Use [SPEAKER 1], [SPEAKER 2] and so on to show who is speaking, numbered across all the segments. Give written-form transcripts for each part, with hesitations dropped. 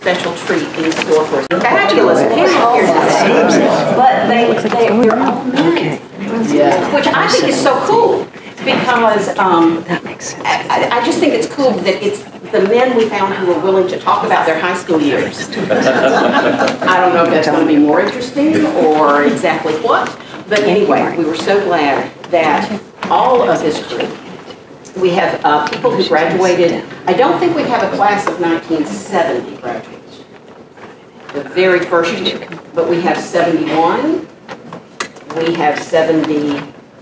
[SPEAKER 1] special treat in store for us. Fabulous panel here today, but they're all men, which I think is so cool because I just think it's cool that it's the men we found who were willing to talk about their high school years. I don't know if that's going to be more interesting or exactly what, but anyway, we were so glad that all of this group, we have people who graduated. I don't think we have a class of 1970 graduates, the very first year, but we have 71, we have 73.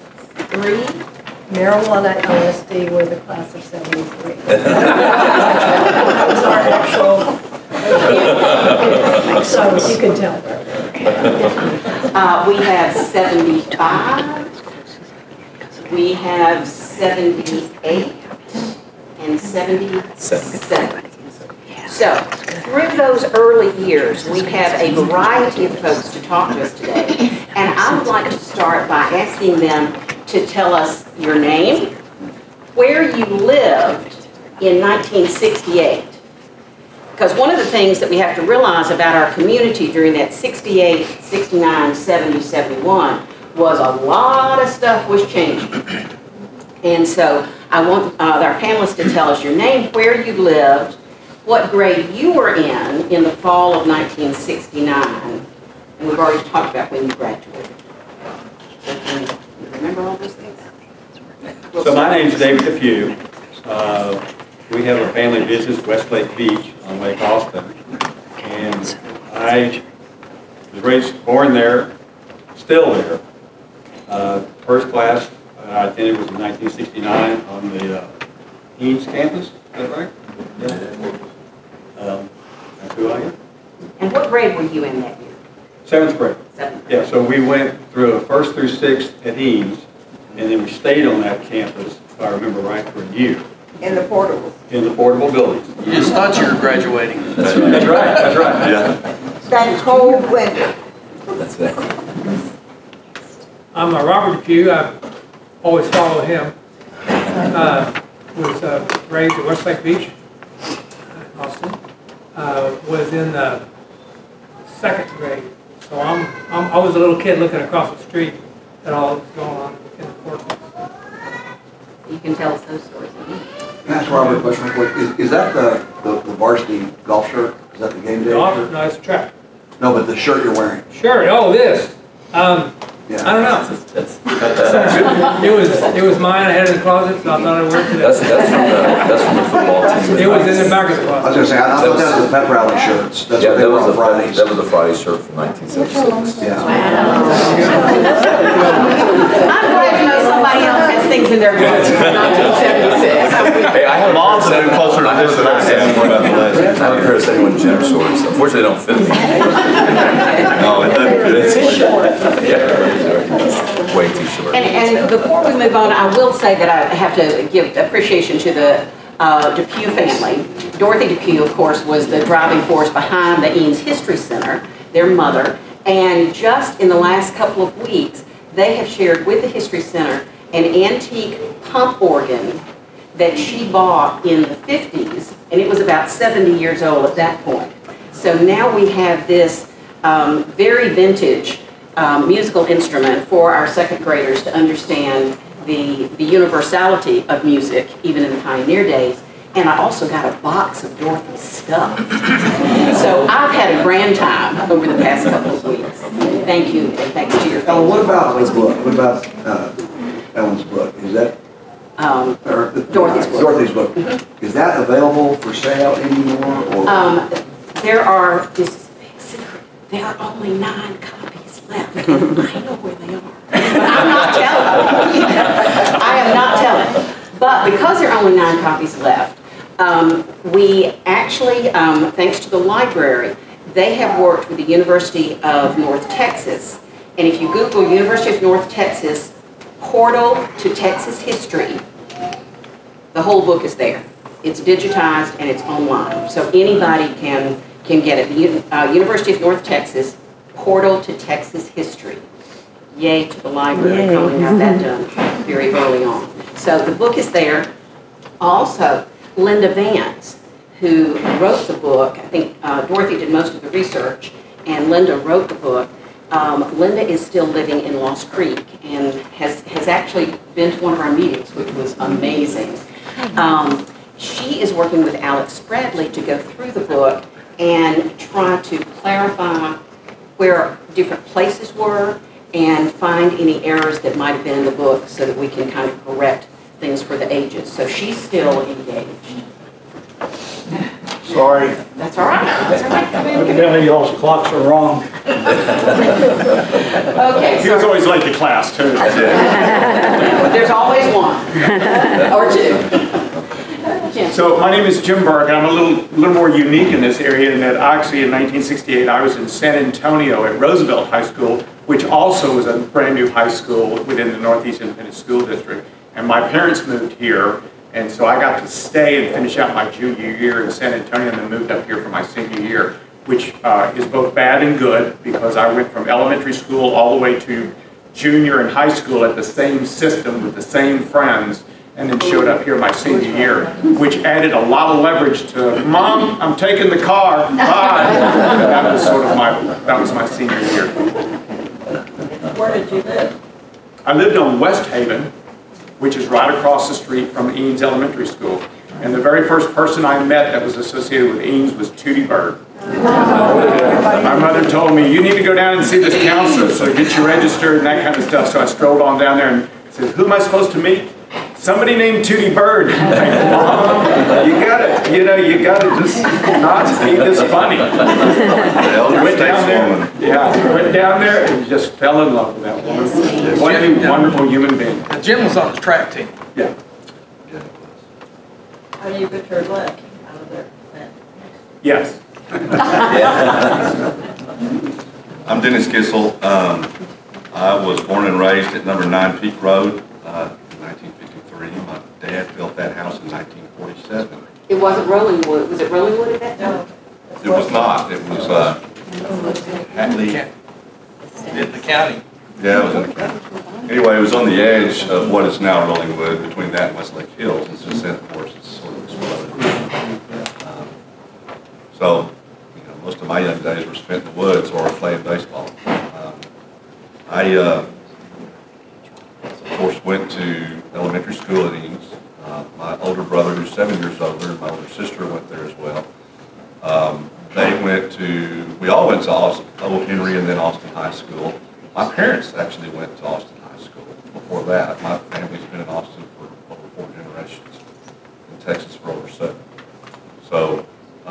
[SPEAKER 2] Marijuana LSD were the class of 73. That was our actual, so you can tell.
[SPEAKER 1] We have 75. We have 78 and 77. So, through those early years, we have a variety of folks to talk to us today. And I would like to start by asking them to tell us your name, where you lived in 1968. Because one of the things that we have to realize about our community during that 68, 69, 70, 71 was a lot of stuff was changing. And so I want our panelists to tell us your name, where you lived, what grade you were in the fall of 1969. And we've already talked about when you graduated. So can you remember all those things?
[SPEAKER 3] So my name is David Depew. We have a family business, Westlake Beach on Lake Austin. And I was born there, still there. First class I attended was in 1969 on the Eanes campus. Is that right? Yeah. That's who I am.
[SPEAKER 1] And what grade were you in that year?
[SPEAKER 3] 7th grade.
[SPEAKER 1] 7th grade.
[SPEAKER 3] Yeah, so we went through 1st through 6th at Eanes, and then we stayed on that campus, if I remember right, for a year.
[SPEAKER 2] In the portable.
[SPEAKER 3] In the portable buildings.
[SPEAKER 4] You just thought you were graduating.
[SPEAKER 3] That's right. That's right. That's right. Yeah.
[SPEAKER 2] That cold winter.
[SPEAKER 5] That's it.
[SPEAKER 6] I'm Robert Depew. I always follow him. Was raised at Westlake Beach, Austin. Was in the 2nd grade. So I was a little kid looking across the street at all that was going on in the portals.
[SPEAKER 1] You can tell us those stories.
[SPEAKER 7] Can I ask Robert a question real quick? Is that the varsity golf shirt? Is that the game day shirt?
[SPEAKER 6] No, it's a track.
[SPEAKER 7] No, but the shirt you're wearing.
[SPEAKER 6] Sure. Oh, this.
[SPEAKER 7] Yeah.
[SPEAKER 6] I don't know. It was mine. I had it in the closet, so I thought I'd wear it today.
[SPEAKER 5] That's from the football team.
[SPEAKER 6] It was in the back of the
[SPEAKER 7] I was
[SPEAKER 6] closet.
[SPEAKER 7] going to say, I thought that was the pep rally shirts. That's
[SPEAKER 5] Yeah,
[SPEAKER 7] what they
[SPEAKER 5] that
[SPEAKER 7] were
[SPEAKER 5] was
[SPEAKER 7] on Fridays.
[SPEAKER 5] That was a Friday shirt from 1976.
[SPEAKER 7] Yeah.
[SPEAKER 1] I'm glad to know somebody else has things in their closet from 1976.
[SPEAKER 5] Hey, I have moms that are closer to this than I have. I have a pair of 71 gym shorts. Unfortunately, they don't fit me. No, it doesn't fit. Yeah. Way too short.
[SPEAKER 1] And before we move on, I will say that I have to give appreciation to the Depew family. Dorothy Depew, of course, was the driving force behind the Eanes History Center, their mother. And just in the last couple of weeks, they have shared with the History Center an antique pump organ that she bought in the 50s, and it was about 70 years old at that point. So now we have this very vintage musical instrument for our 2nd graders to understand the universality of music, even in the pioneer days. And I also got a box of Dorothy's stuff. So I've had a grand time over the past couple of weeks. Thank you, and thanks to your
[SPEAKER 7] Ellen,
[SPEAKER 1] family.
[SPEAKER 7] what about the book? What about Ellen's book? Is that
[SPEAKER 1] Dorothy's book.
[SPEAKER 7] Dorothy's book. Mm-hmm. Is that available for sale anymore? Or?
[SPEAKER 1] There are, this is a big secret, there are only 9 copies left. I know where they are. But I'm not telling. I am not telling. But because there are only 9 copies left, we actually, thanks to the library, they have worked with the University of North Texas. And if you Google University of North Texas, Portal to Texas History, the whole book is there. It's digitized and it's online. So anybody can get it. The University of North Texas, Portal to Texas History. Yay to the library for having that done very early on. So the book is there. Also, Linda Vance, who wrote the book. I think Dorothy did most of the research, and Linda wrote the book. Linda is still living in Lost Creek and has actually been to one of our meetings, which was amazing. She is working with Alex Bradley to go through the book and try to clarify where different places were and find any errors that might have been in the book so that we can kind of correct things for the ages. So she's still engaged.
[SPEAKER 8] Sorry.
[SPEAKER 1] That's all right. That's all right. Come in.
[SPEAKER 8] Evidently y'all's clocks are wrong.
[SPEAKER 1] Okay.
[SPEAKER 3] He was always late to class, too.
[SPEAKER 1] There's always one or two. Jim.
[SPEAKER 3] So my name is Jim Burke. I'm a little more unique in this area in that actually in 1968 I was in San Antonio at Roosevelt High School, which also was a brand new high school within the Northeast Independent School District. And my parents moved here, and so I got to stay and finish out my junior year in San Antonio and then moved up here for my senior year, which is both bad and good because I went from elementary school all the way to junior and high school at the same system with the same friends, and then showed up here my senior year, which added a lot of leverage to, Mom, I'm taking the car, bye. That was sort of my senior year.
[SPEAKER 2] Where did you live?
[SPEAKER 3] I lived on West Haven, which is right across the street from Eanes Elementary School. And the very first person I met that was associated with Eanes was Tootie Bird. My mother told me, you need to go down and see this counselor, so get you registered and that kind of stuff. So I strolled on down there and said, who am I supposed to meet? Somebody named Tootie Bird. I'm like, Mom, you gotta just not be this funny. Went down there and just fell in love with that woman. What a wonderful human being.
[SPEAKER 4] Jim was on the track team.
[SPEAKER 3] Yeah.
[SPEAKER 2] How do you get your leg out of there?
[SPEAKER 3] Yes.
[SPEAKER 5] I'm Dennis Kissel. I was born and raised at number 9 Peak Road in 1953. My dad built that house in 1947.
[SPEAKER 1] It wasn't Rolling Wood. Was it Rolling Wood at that time?
[SPEAKER 5] It was not. It was Hatley.
[SPEAKER 4] In the county.
[SPEAKER 5] Yeah, it was in the county. Anyway, it was on the edge of what is now Rollingwood, between that and Westlake Hills. And since then, of course, it's sort of exploded. So, most of my young days were spent in the woods or playing baseball. I, of course, went to elementary school at Eanes. My older brother, who's 7 years older, and my older sister went there as well. We all went to Old Henry and then Austin High School. My parents actually went to Austin High School before that. My family's been in Austin for over 4 generations, in Texas for over 7. So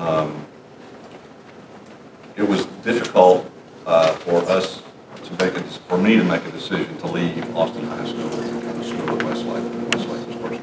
[SPEAKER 5] it was difficult for me to make a decision to leave Austin High School and come to school at Westlake. Westlake was first.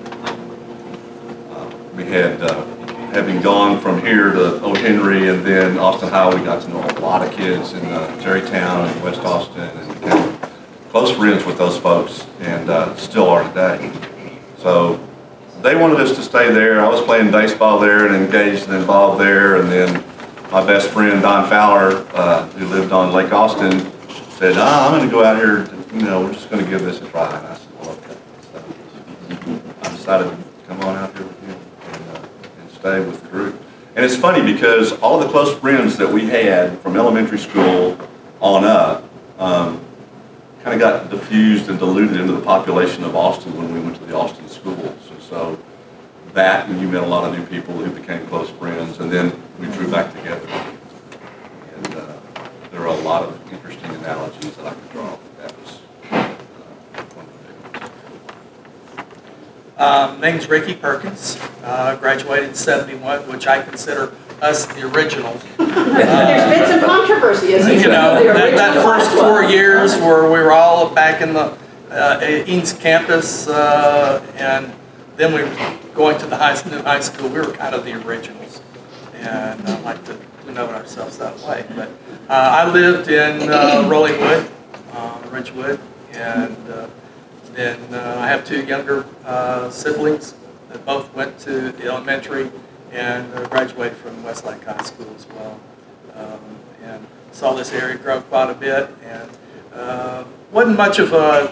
[SPEAKER 5] We had, having gone from here to Old Henry and then Austin High, we got to know a lot of kids in Terrytown and West Austin and became close friends with those folks and still are today. So they wanted us to stay there. I was playing baseball there and engaged and involved there, and then my best friend Don Fowler, who lived on Lake Austin, said, I'm going to go out here, we're just going to give this a try. And I said, well, okay. So I decided to come on out here with you and stay with the group. And it's funny because all of the close friends that we had from elementary school on up kind of got diffused and diluted into the population of Austin when we went to the Austin schools. So that, and you met a lot of new people who became close friends, and then we drew back together. And there are a lot of interesting analogies that I could draw. That was one of the big ones.
[SPEAKER 4] Name's Ricky Perkins. Graduated in '71, which I consider us the originals.
[SPEAKER 1] There's been some controversy, isn't there?
[SPEAKER 4] That first 4 years where we were all back in the Eanes campus, and then we were going to the new high school. We were kind of the originals, and I like to know ourselves that way. But I lived in Rollingwood, Ridgewood, and then I have 2 younger siblings that both went to the elementary and graduated from Westlake High School as well. And saw this area grow quite a bit, and wasn't much of a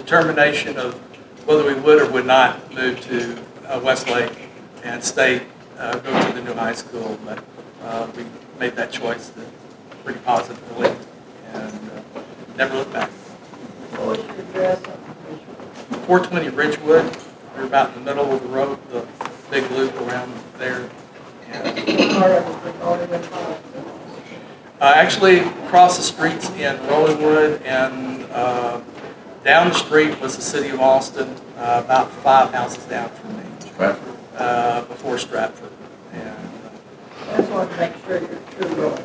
[SPEAKER 4] determination of whether we would or would not move to Westlake and stay go to the new high school, but we made that choice pretty positively and never looked back.
[SPEAKER 2] What was your address?
[SPEAKER 4] 420 Ridgewood, we're about in the middle of the road, the big loop around there. And,
[SPEAKER 2] Part of it was already been filed.
[SPEAKER 4] actually, across the streets in Rollingwood and down the street was the city of Austin, about 5 houses down from me.
[SPEAKER 5] Stratford.
[SPEAKER 4] Before Stratford. And,
[SPEAKER 2] I just wanted to make sure you're true relative.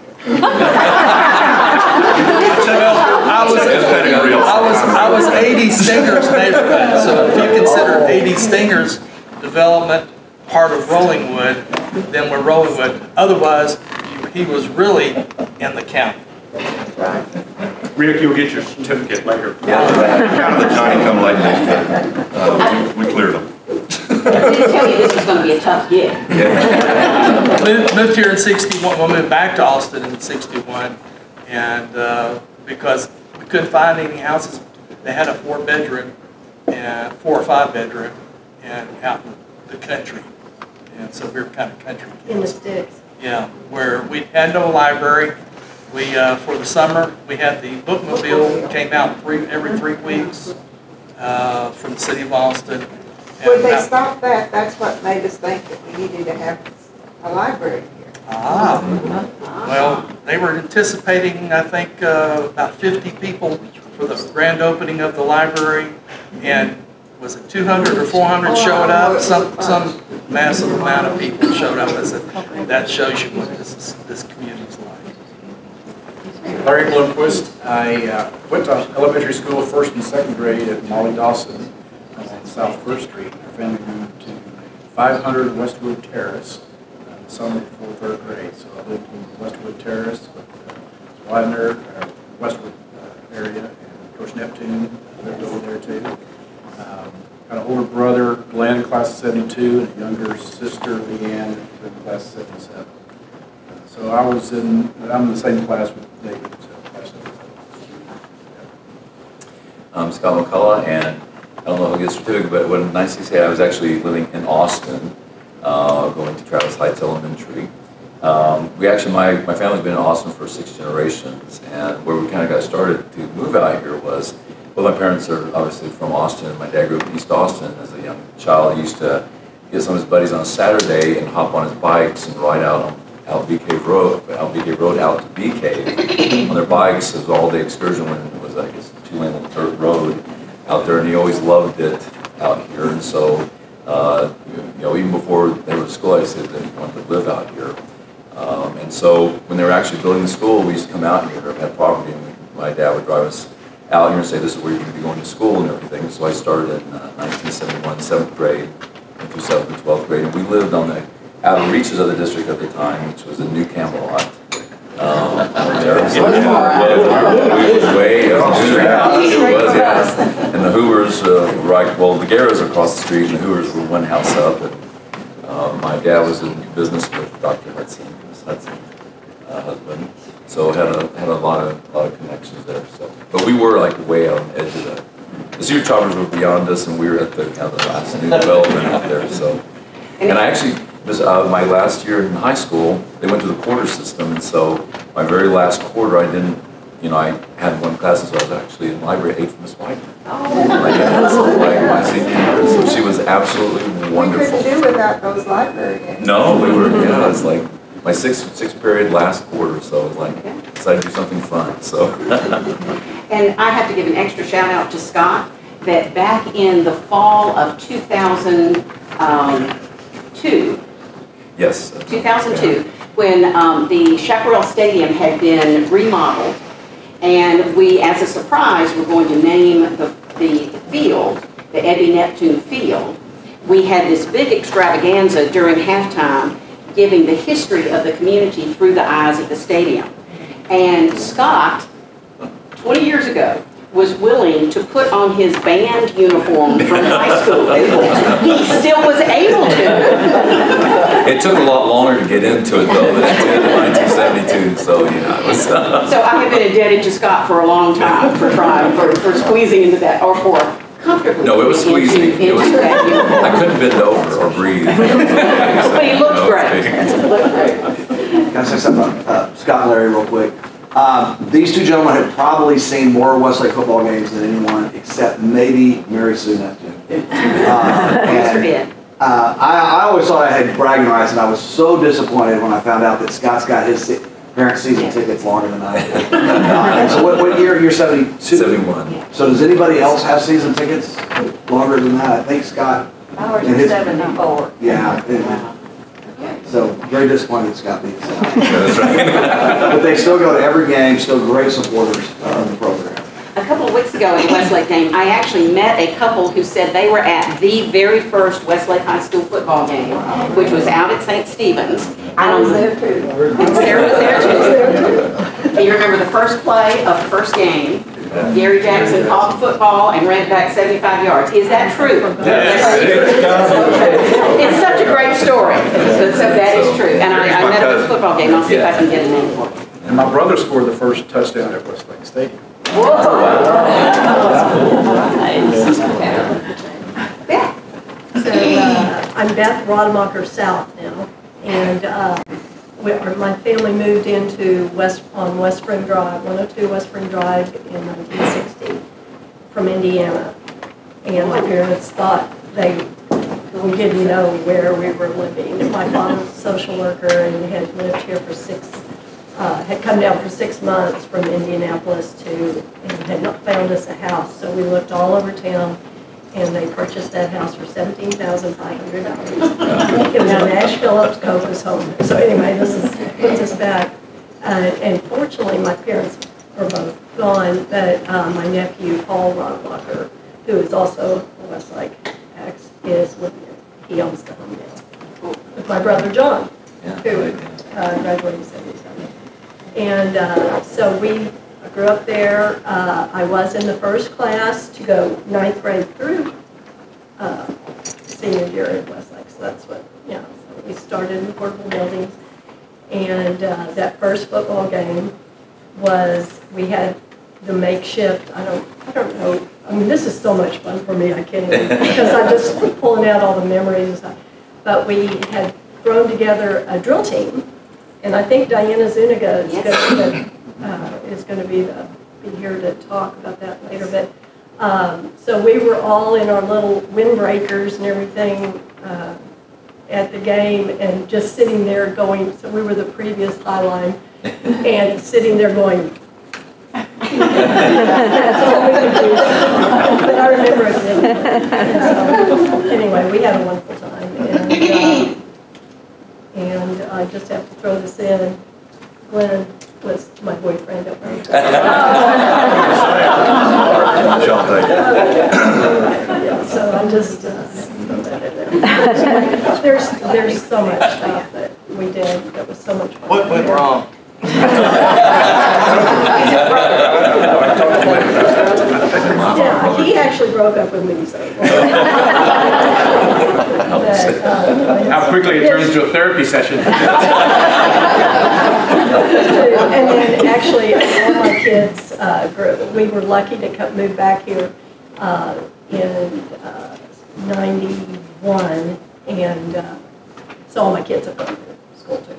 [SPEAKER 4] I was 80 Stinger's neighborhood, so if you consider 80 Stinger's development part of Rollingwood, then we're Rollingwood. Otherwise, he was really in the county.
[SPEAKER 2] Right.
[SPEAKER 3] Rick, you'll get your certificate later.
[SPEAKER 5] Yeah, kind of the Johnny come lately. We cleared them.
[SPEAKER 1] I didn't tell you this was going to be a tough gig.
[SPEAKER 4] Moved here in 61, well, moved back to Austin in 61, and because we couldn't find any houses, they had a 4-bedroom and 4 or 5-bedroom and out in the country, and so we were kind of country kids.
[SPEAKER 2] In the sticks.
[SPEAKER 4] Yeah, where we had no library. We for the summer we had the bookmobile, came out every 3 weeks from the city of Austin.
[SPEAKER 9] When they stopped that, that's what made us think that we needed to have a library here.
[SPEAKER 4] Well, they were anticipating, I think, about 50 people for the grand opening of the library, and was it 200 or 400 showed up? Some massive amount of people showed up. I said, that shows you what this community's like.
[SPEAKER 8] Larry Blomquist. I went to elementary school, 1st and 2nd grade at Molly Dawson on South 1st Street. Our family moved to 500 Westwood Terrace the summer before 3rd grade. So I lived in Westwood Terrace with Widener, Westwood area, and of course Neptune lived over there too. Got an older brother, Glenn, class of 72, and a younger sister, Leanne, class of 77. So I'm in the same class with David. So class of 77.
[SPEAKER 10] I'm Scott McCullough, and I don't know who gets certificate, but what I'm nice to say, I was actually living in Austin, going to Travis Heights Elementary. My family's been in Austin for 6 generations, and where we kind of got started to move out here was, well, my parents are obviously from Austin. My dad grew up in East Austin as a young child. He used to get some of his buddies on a Saturday and hop on his bikes and ride out Bee Cave Road out to Bee Cave on their bikes. It was an all-day excursion when it was, I guess, a 2-lane dirt road out there, and he always loved it out here. And so, even before they were at school, I said that he wanted to live out here. And so, when they were actually building the school, we used to come out here and have property, and my dad would drive us out here and say, this is where you're going to be going to school and everything. So I started in 1971, 7th grade, went through 7th and 12th grade, and we lived on the outer reaches of the district at the time, which was in New Camelot. Way up the street. It was, yeah. And the Hoovers, the Garrows are across the street, and the Hoovers were one house up. And my dad was in business with Dr. Hudson, his Hudson husband. So had a lot of connections there. So, but we were like way out on the edge of the cedar choppers were beyond us, and we were at the kind of the last new development out there. So, and I actually. My last year in high school, they went to the quarter system, and so my very last quarter, I had one class, so I was actually in the library 8 from Miss Whiteman. My senior year, so she was absolutely wonderful.
[SPEAKER 9] We couldn't do without those library days.
[SPEAKER 10] No, it was like my sixth period last quarter, so it was like, decided to do something fun, so.
[SPEAKER 1] And I have to give an extra shout out to Scott, that back in the fall of 2002,
[SPEAKER 10] Yes.
[SPEAKER 1] 2002, when the Chaparral Stadium had been remodeled, and we, as a surprise, were going to name the field, the Ebby Neptune Field. We had this big extravaganza during halftime, giving the history of the community through the eyes of the stadium. And Scott, 20 years ago, was willing to put on his band uniform from high school. He still was able to.
[SPEAKER 10] It took a lot longer to get into it, though, than it did in 1972, so yeah. It was,
[SPEAKER 1] So I have been indebted to Scott for a long time for trying, for squeezing into that, or for comfortably.
[SPEAKER 10] No, it was
[SPEAKER 1] into-
[SPEAKER 10] squeezing. It was,
[SPEAKER 1] into that uniform.
[SPEAKER 10] I couldn't bend over or breathe.
[SPEAKER 1] But he looked great. He looked great.
[SPEAKER 7] Can I say something about Scott and Larry real quick? These two gentlemen had probably seen more Westlake football games than anyone except maybe Mary Sue Neptune. I always thought I had bragging rights, and I was so disappointed when I found out that Scott's got his parents' season tickets longer than I do. And so what year? You're 72?
[SPEAKER 10] 71.
[SPEAKER 7] So does anybody else have season tickets longer than that? I think Scott.
[SPEAKER 2] Ours
[SPEAKER 7] and
[SPEAKER 2] is
[SPEAKER 7] his-
[SPEAKER 2] 74.
[SPEAKER 7] Yeah. So very disappointed that Scott beat us out.
[SPEAKER 10] That's right.
[SPEAKER 7] But they still go to every game, still great supporters of the program.
[SPEAKER 1] A couple of weeks ago in the Westlake game, I actually met a couple who said they were at the very first Westlake High School football game, which was out at St. Stephen's.
[SPEAKER 2] I was there too.
[SPEAKER 1] And Sarah was there too. Do you remember the first play of the first game? Gary Jackson caught the football and ran it back 75 yards. Is that true? It's such a great story. So that is true. And I met at the football game. I'll see if I can get a name for it.
[SPEAKER 8] And my brother scored the first touchdown at Westlake Stadium.
[SPEAKER 1] Yeah.
[SPEAKER 2] So I'm Beth Rademacher South now, and my family moved into on West Spring Drive, 102 West Spring Drive in 1960 from Indiana. And my parents thought we didn't know where we were living. My father was a social worker and had lived here for had come down for 6 months from Indianapolis and had not found us a house. So we looked all over town, and they purchased that house for $17,500. It was a Nash Phillips Copus home. So anyway, this puts us back. And fortunately, my parents are both gone, but my nephew, Paul Rademacher, who is also a Westlake ex, is living here. He owns the home now. With my brother, John, who graduated in 77. And so we grew up there. I was in the first class to go 9th grade through senior year at Westlake. So that's what, so we started in portable buildings. And that first football game we had the makeshift, I don't know, I mean, this is so much fun for me, I can't even, because I'm just pulling out all the memories and stuff. But we had thrown together a drill team. And I think Diana Zuniga is going to be here to talk about that later. But so we were all in our little windbreakers and everything at the game, and just sitting there going. So we were the previous high line, and sitting there going. That's all we could do. But I remember it. So, anyway, we had a wonderful time. And I just have to throw this in. Glenn was my boyfriend at one time. So I'm just throw that in there. There's so much stuff that we did that was so much fun.
[SPEAKER 4] What went wrong?
[SPEAKER 2] Yeah, he actually broke up with me, so.
[SPEAKER 8] How quickly it turns into a therapy session.
[SPEAKER 2] And then actually, all my kids we were lucky to move back here in 91, and so all my kids have gone to school too.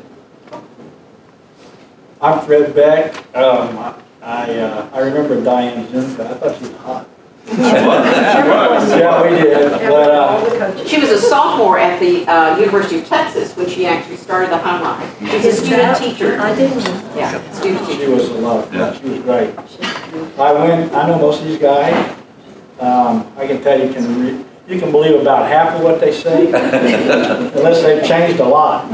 [SPEAKER 11] I'm Fred Beck. I remember Diane Zuniga. I thought she was hot. Yeah, we did. But,
[SPEAKER 1] she was a sophomore at the University of Texas when she actually started the High Line. She was a student teacher.
[SPEAKER 2] I didn't.
[SPEAKER 1] Yeah, student teacher.
[SPEAKER 11] she was a lot of fun. She was great. I know most of these guys. I can tell you can believe about half of what they say, unless they've changed a lot.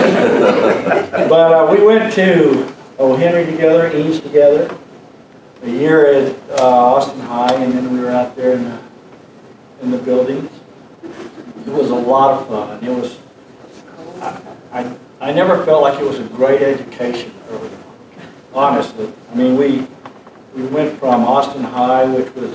[SPEAKER 11] But we went to Henry together, Eanes together, a year at Austin High, and then we were out there in the buildings. It was a lot of fun. It was. I never felt like it was a great education early on. Honestly, I mean we went from Austin High, which was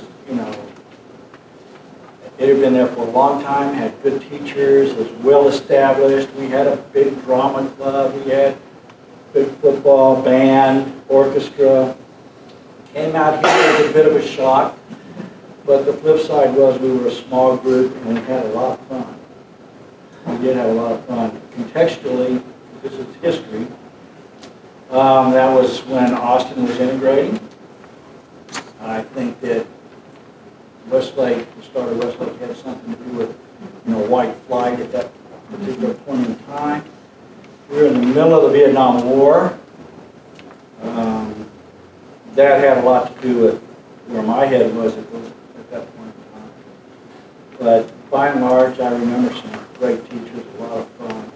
[SPEAKER 11] it had been there for a long time, had good teachers, was well established. We had a big drama club. We had big football, band, orchestra. Came out here with a bit of a shock. But the flip side was we were a small group and we had a lot of fun. We did have a lot of fun. Contextually, because it's history, that was when Austin was integrating. I think that Westlake, the start of Westlake had something to do with, white flight at that particular point in time. We were in the middle of the Vietnam War. That had a lot to do with where my head was at that point in time. But by and large, I remember some great teachers, a lot of fun.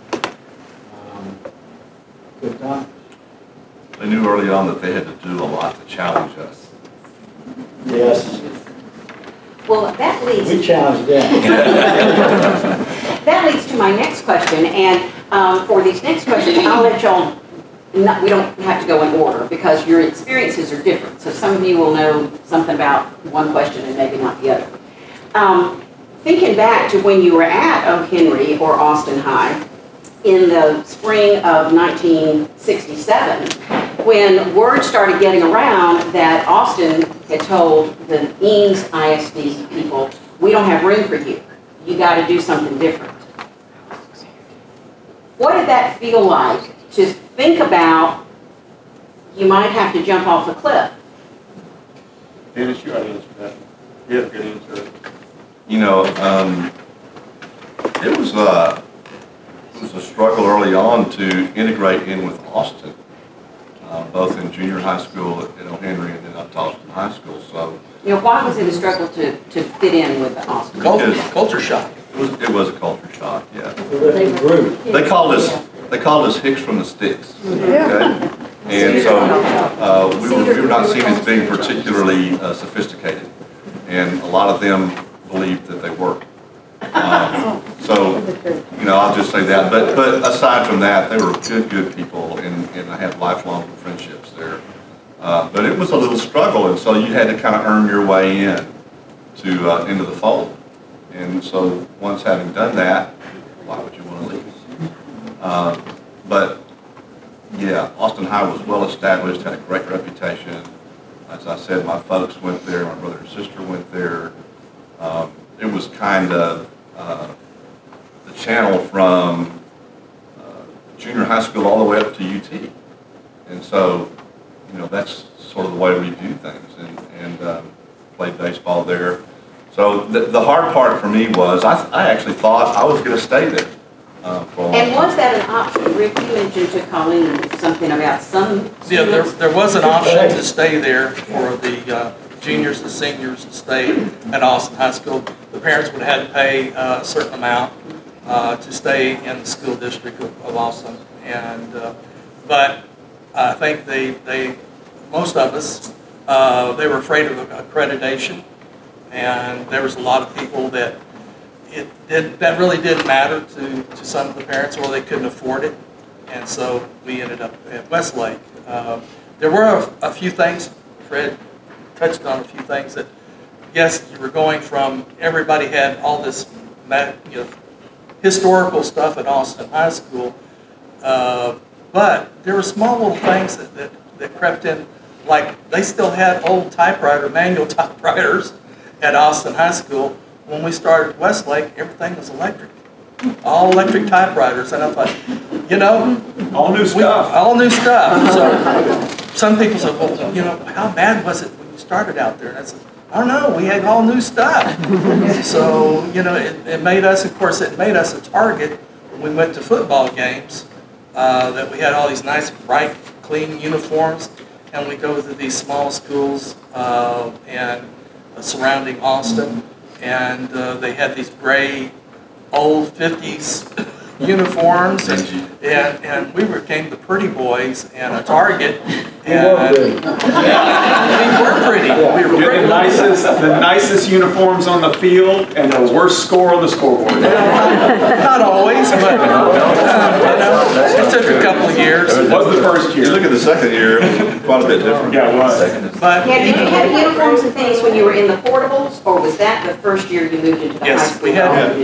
[SPEAKER 11] Good times.
[SPEAKER 5] They knew early on that they had to do a lot to challenge us.
[SPEAKER 11] Yes.
[SPEAKER 1] Well, that leads.
[SPEAKER 11] We challenged them.
[SPEAKER 1] That leads to my next question, and for these next questions, I'll let y'all. We don't have to go in order because your experiences are different. So some of you will know something about one question and maybe not the other. Thinking back to when you were at O. Henry or Austin High in the spring of 1967, when word started getting around that Austin had told the Eanes ISD people, we don't have room for you. You got to do something different. What did that feel like to think about you might have to jump off a cliff?
[SPEAKER 3] Dennis, you ought to answer that. You have a good answer.
[SPEAKER 5] It was a struggle early on to integrate in with Austin, both in junior high school at O. Henry and then up to Austin High School. So,
[SPEAKER 1] why was it a struggle to fit in with Austin?
[SPEAKER 4] Culture shock.
[SPEAKER 5] It was a culture shock, yeah.
[SPEAKER 11] They
[SPEAKER 5] They called us Hicks from the sticks. Okay? And so we were not seen as being particularly sophisticated, and a lot of them believed that they were. So, I'll just say that. But aside from that, they were good people, and I had lifelong friendships there. But it was a little struggle, and so you had to kind of earn your way in to into the fold. And so once having done that, why would you want to leave? But yeah, Austin High was well established, had a great reputation. As I said, my folks went there, my brother and sister went there. It was kind of the channel from junior high school all the way up to UT. And so, that's sort of the way we view things, and played baseball there. So the hard part for me was I actually thought I was going to stay there.
[SPEAKER 1] And was that an option? Rick, you mentioned to Colleen something about some students.
[SPEAKER 4] Yeah, there was an option to stay there for the juniors and seniors to stay at Austin High School. The parents would have had to pay a certain amount to stay in the school district of Austin. And but I think most of us, they were afraid of accreditation. And there was a lot of people that that really didn't matter to some of the parents, or they couldn't afford it. And so we ended up at Westlake. There were a few things, Fred touched on a few things that, yes, you were going from, everybody had all this historical stuff at Austin High School, but there were small little things that crept in, like they still had old manual typewriters at Austin High School. When we started Westlake, everything was electric. All electric typewriters. And I thought,
[SPEAKER 3] all new stuff.
[SPEAKER 4] All new stuff. So some people said, well, how bad was it when you started out there? And I said, I don't know, we had all new stuff. So, it made us, of course, it made us a target when we went to football games, that we had all these nice, bright, clean uniforms, and we go to these small schools and surrounding Austin, and they had these gray, old 50s uniforms, and we became the pretty boys and a target. And we were pretty. We were pretty.
[SPEAKER 3] The nicest uniforms on the field and the worst score on the scoreboard.
[SPEAKER 4] Not always, but it took a couple of years.
[SPEAKER 3] It was the first year.
[SPEAKER 5] You look at the second year, it was quite a bit different.
[SPEAKER 3] Yeah, it was.
[SPEAKER 4] But,
[SPEAKER 1] did you have uniforms and things when you were in the portables, or was that the first year you moved into the high school?
[SPEAKER 4] We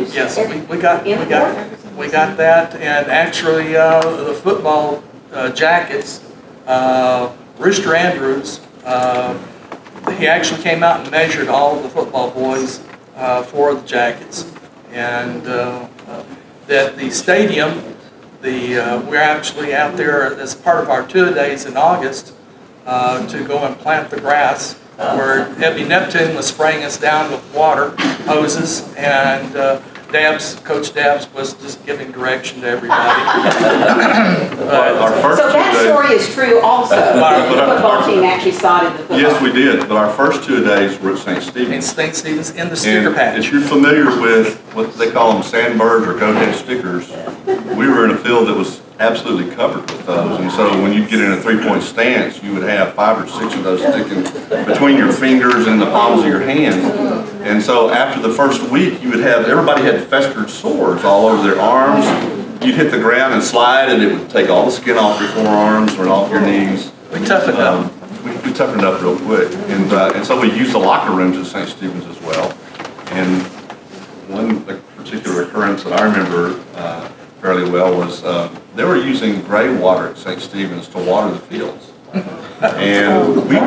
[SPEAKER 4] got that, and actually the football jackets, Rooster Andrews he actually came out and measured all of the football boys for the Jackets. And that the stadium, we're actually out there as part of our two-a-days in August to go and plant the grass, where Heavy Neptune was spraying us down with water hoses, and Coach Dabbs was just giving direction to everybody.
[SPEAKER 1] So that story is true also. The football team actually sodded the football.
[SPEAKER 5] Yes, we did, but our first two-a-days were at St. Stephen's.
[SPEAKER 4] In St. Stephen's, in the sticker patch.
[SPEAKER 5] If you're familiar with what they call them sandbirds or goat-head stickers, we were in a field that was absolutely covered with those. And so when you get in a three-point stance, you would have 5 or 6 of those sticking between your fingers and the palms of your hands. And so after the first week, you would have, everybody had festered sores all over their arms. You'd hit the ground and slide, and it would take all the skin off your forearms or off your knees.
[SPEAKER 4] We toughened up.
[SPEAKER 5] We toughened up real quick. And so we used the locker rooms at St. Stephen's as well. And one particular occurrence that I remember fairly well was they were using gray water at St. Stephen's to water the fields. And we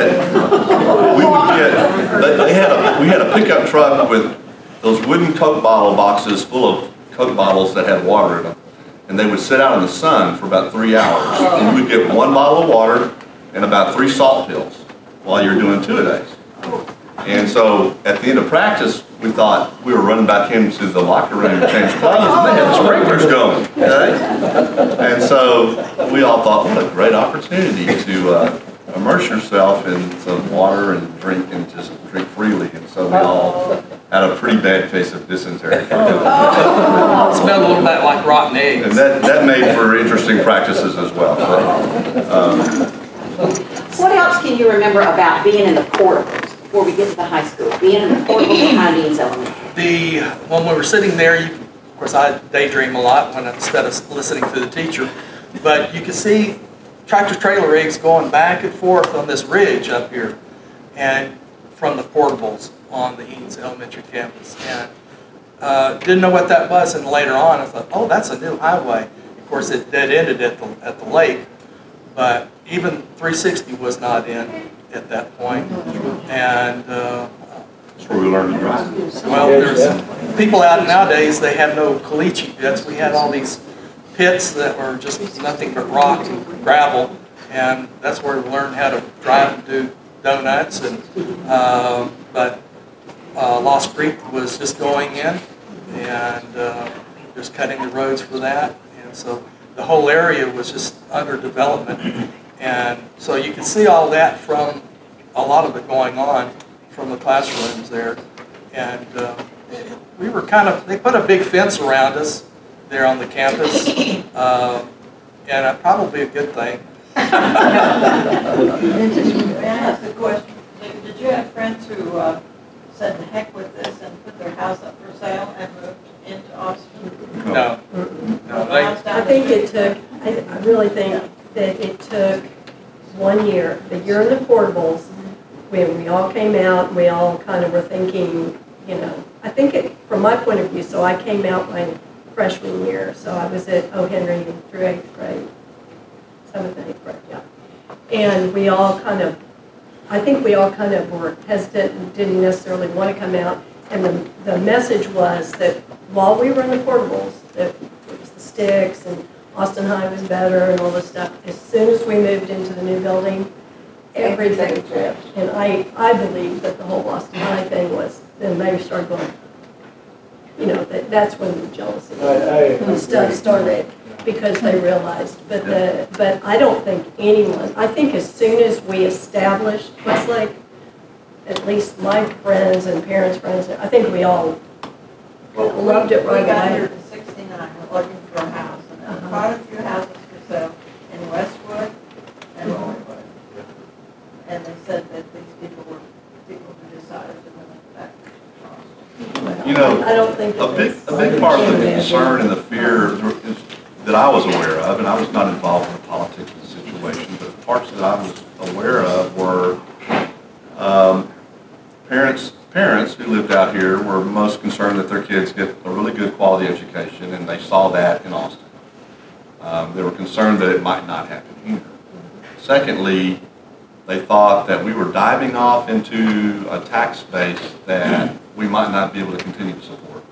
[SPEAKER 5] had a pickup truck with those wooden Coke bottle boxes full of Coke bottles that had water in them. And they would sit out in the sun for about 3 hours. And you would get 1 bottle of water and about 3 salt pills while you're doing two-a-days. And so at the end of practice, we thought we were running back into the locker room to change clothes, and they had the sprinklers going. Okay? And so we all thought, what a great opportunity to immerse yourself in some water and just drink freely. And so we all had a pretty bad case of dysentery. It
[SPEAKER 4] smelled a little bit like rotten eggs.
[SPEAKER 5] And that made for interesting practices as well.
[SPEAKER 1] What else can you remember about being in the portables before we get to the high school? Being in the portables behind Eanes Elementary.
[SPEAKER 4] When we were sitting there, of course I daydream a lot instead of listening to the teacher, but you could see tractor trailer rigs going back and forth on this ridge up here, and from the portables on the Eanes Elementary campus. And didn't know what that was, and later on I thought, oh, that's a new highway. Of course it dead-ended at the lake, but even 360 was not in at that point. And
[SPEAKER 5] that's where we learned to drive.
[SPEAKER 4] well, there's people out nowadays, they have no caliche pits. We had all these pits that were just nothing but rock and gravel, and that's where we learned how to drive and do donuts. And but Lost Creek was just going in, and just cutting the roads for that, and so the whole area was just under development. And so you can see all that from a lot of it going on from the classrooms there. And we were they put a big fence around us there on the campus, and probably a good thing.
[SPEAKER 12] May I ask a question? Did you have friends who said the heck with this and put their house up for sale and moved into Austin?
[SPEAKER 4] No.
[SPEAKER 2] I think it took, I really think that it took 1 year, the year of the portables, when we all came out, and we all kind of were thinking, I think from my point of view, so I came out my freshman year, so I was at O. Henry through 8th grade, 7th and 8th grade, yeah. And we all I think we all kind of were hesitant and didn't necessarily want to come out. And the message was that while we were in the portables, that it was the sticks and Austin High was better and all this stuff. As soon as we moved into the new building, everything flipped. And I believe that the whole Austin High thing was, then they started going, that's when the jealousy and stuff started, because they realized. But I don't think I think as soon as we established Westlake, at least my friends and parents' friends, I think we all loved it right away.
[SPEAKER 12] We got here in '69, looking for a house, and there were quite a few houses for sale in Westwood and Roywood. And they said that these people were people who decided to move back to Austin.
[SPEAKER 2] I don't think
[SPEAKER 5] a big part of the concern and the fear that I was aware of, and I was not involved in the politics of the situation, but the parts that I was aware of were parents who lived out here were most concerned that their kids get a really good quality education, and they saw that in Austin. They were concerned that it might not happen here. Secondly, they thought that we were diving off into a tax base that we might not be able to continue to support.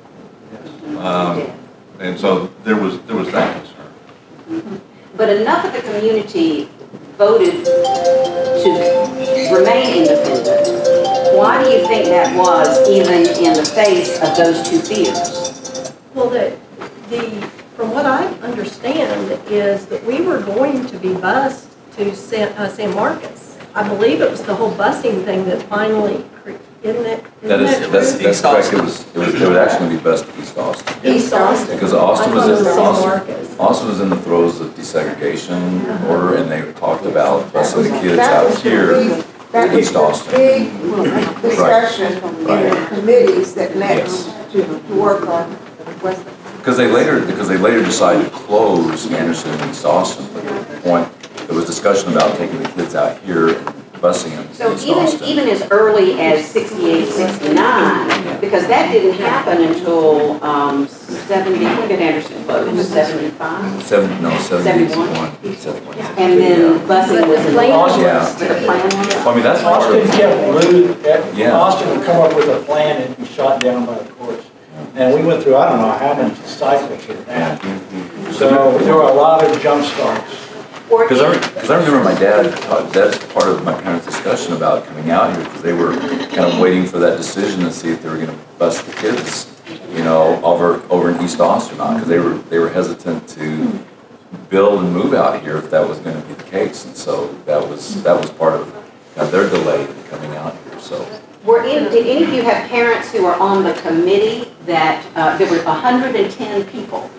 [SPEAKER 5] And so there was that concern.
[SPEAKER 1] But enough of the community voted to remain independent. Why do you think that was, even in the face of those two fears?
[SPEAKER 2] Well, from what I understand is that we were going to be bused to San Marcos. I believe it was the whole busing thing that finally, that's
[SPEAKER 10] correct. They would actually be bused to East Austin.
[SPEAKER 2] East Austin.
[SPEAKER 10] Because Austin
[SPEAKER 2] Marcos.
[SPEAKER 10] Austin was in the throes of desegregation order, and they talked about busing the kids out here to East Austin.
[SPEAKER 9] Big discussion in the committees that led to work on Westlake.
[SPEAKER 10] Because they later decided to close Anderson and East Austin. But at the point, there was discussion about taking the kids out here and busing them
[SPEAKER 1] So
[SPEAKER 10] to East Austin.
[SPEAKER 1] even as early as 68, 69, because that didn't happen until 70, when did Anderson close? 75?
[SPEAKER 10] 71.
[SPEAKER 1] And then busing was in the
[SPEAKER 2] Austin.
[SPEAKER 1] the plan was?
[SPEAKER 10] I mean, that's part
[SPEAKER 11] Austin
[SPEAKER 10] of
[SPEAKER 11] kept losing,
[SPEAKER 10] Yeah.
[SPEAKER 11] Austin would come up with a plan and be shot down by the courts. And we went through, I don't know how many cycles of that. So there were a lot of jump starts.
[SPEAKER 10] Because I remember my dad, that's part of my parents' discussion about coming out here, because they were kind of waiting for that decision to see if they were going to bus the kids, you know, over in East Austin or not, because they were hesitant to build and move out here if that was going to be the case, and so that was part of kind of their delay in coming out here. So.
[SPEAKER 1] Did any of you have parents who were on the committee that, there were 110 people?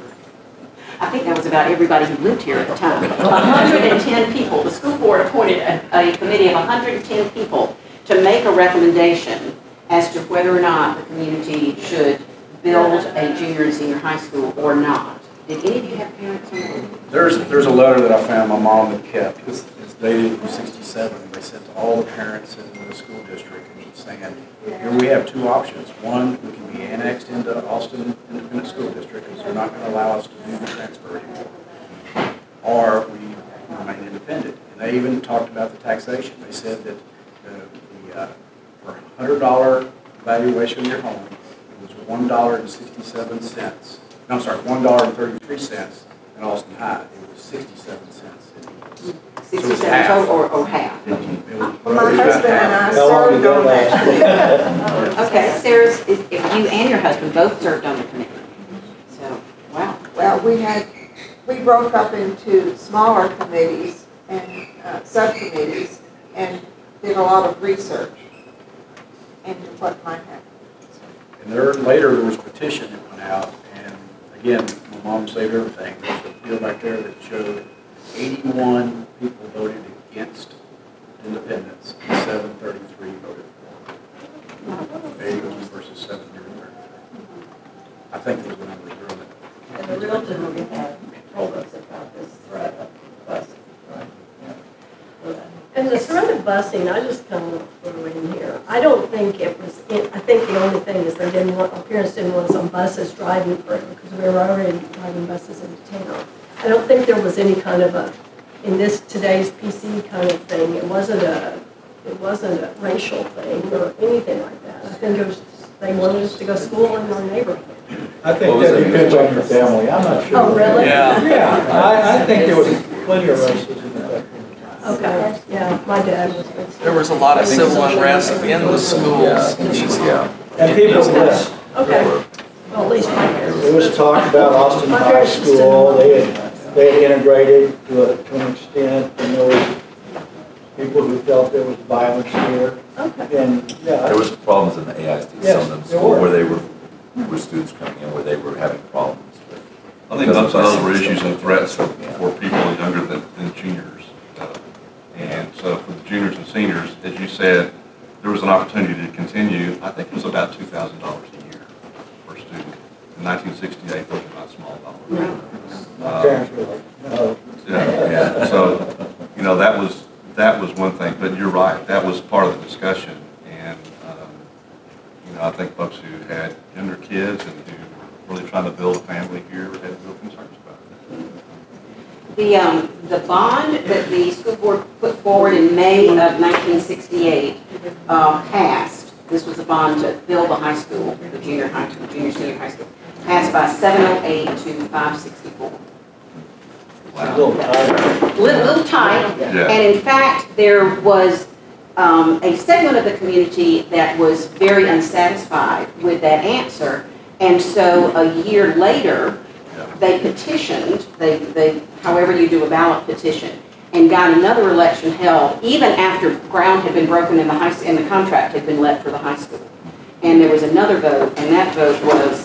[SPEAKER 1] I think that was about everybody who lived here at the time. 110 people. The school board appointed a committee of 110 people to make a recommendation as to whether or not the community should build a junior and senior high school or not. Did any of you have parents on that?
[SPEAKER 8] There's a letter that I found my mom had kept. It's dated from '67. They sent to all the parents in the school district saying, here we have two options. One, we can be annexed into Austin Independent School District because they're not going to allow us to do the transfer anymore. Or we remain independent. And they even talked about the taxation. They said that for a $100 valuation of your home, it was $1.67. No, I'm sorry, $1.33 in Austin High. It was 67 cents in Eanes.
[SPEAKER 1] 67 total or half?
[SPEAKER 9] Well, my husband and I served on that.
[SPEAKER 1] Okay, Sarah, if you and your husband both served on the committee. So, wow.
[SPEAKER 9] Well, we broke up into smaller committees and subcommittees and did a lot of research into what might happen.
[SPEAKER 8] And later there was a petition that went out, and again, my mom saved everything. There's a deal back there that showed 81 people voted against independence, and 733 voted for. 81 versus 733. I think those numbers are really.
[SPEAKER 12] And the realtor who we had told us about this threat of busing.
[SPEAKER 2] And the threat of busing, I just kind of threw in here. I don't think it was, I think the only thing is our parents didn't want us on buses driving forever because we were already driving buses into town. I don't think there was any kind of in today's PC kind of thing, it wasn't a racial thing or anything like that. I think it was, they wanted us to go to school in our neighborhood.
[SPEAKER 11] I think that depends on your family, I'm not sure.
[SPEAKER 2] Oh, really?
[SPEAKER 4] Yeah.
[SPEAKER 11] Yeah, I think there was plenty of racism in that.
[SPEAKER 2] Okay, yeah, my dad was.
[SPEAKER 4] There was a lot of civil unrest in the schools.
[SPEAKER 11] And people left.
[SPEAKER 2] Okay, well, at least my parents.
[SPEAKER 11] There was talk about Austin High School, they had integrated to an extent, and there was people who felt there was violence here.
[SPEAKER 2] Okay.
[SPEAKER 11] And, yeah.
[SPEAKER 10] There was problems in the AISD,
[SPEAKER 11] Yes,
[SPEAKER 10] some of them
[SPEAKER 11] there
[SPEAKER 10] school
[SPEAKER 11] were.
[SPEAKER 10] where students coming in where they were having problems with.
[SPEAKER 5] I think most of those were issues and threats for people younger than juniors. And so for the juniors and seniors, as you said, there was an opportunity to continue. I think it was about $2,000 a year per student. In 1968, those were not small dollars.
[SPEAKER 11] My parents were like, no.
[SPEAKER 5] Yeah. So, you know, that was one thing. But you're right, that was part of the discussion. And, you know, I think folks who had younger kids and who were really trying to build a family here had real concerns about it.
[SPEAKER 1] the bond that the school board put forward in May of 1968 passed. This was a bond to build the high school, the junior senior high school. Passed by 708 to 564.
[SPEAKER 11] Wow.
[SPEAKER 1] Little tight.
[SPEAKER 5] Yeah.
[SPEAKER 1] And in fact, there was a segment of the community that was very unsatisfied with that answer. And so a year later, they petitioned, however you do a ballot petition, and got another election held, even after ground had been broken in the and the contract had been let for the high school. And there was another vote, and that vote was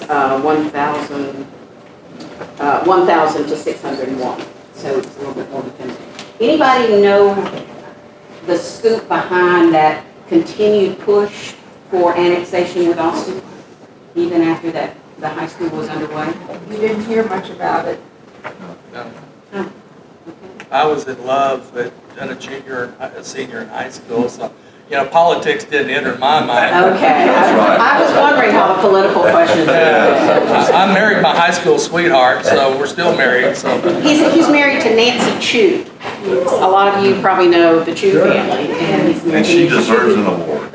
[SPEAKER 1] 1,000 to 601. So it's a little bit more definitive. Anybody know the scoop behind that continued push for annexation with Austin, even after that the high school was underway?
[SPEAKER 9] You didn't hear much about it.
[SPEAKER 4] No.
[SPEAKER 1] Huh.
[SPEAKER 4] I was in love with a senior in high school, so, you know, politics didn't enter my mind.
[SPEAKER 1] Okay. I was wondering how the political questions.
[SPEAKER 4] I married my high school sweetheart, so we're still married. So
[SPEAKER 1] He's married to Nancy Chu. A lot of you probably know the Chu family, and he's married
[SPEAKER 5] And she deserves an award.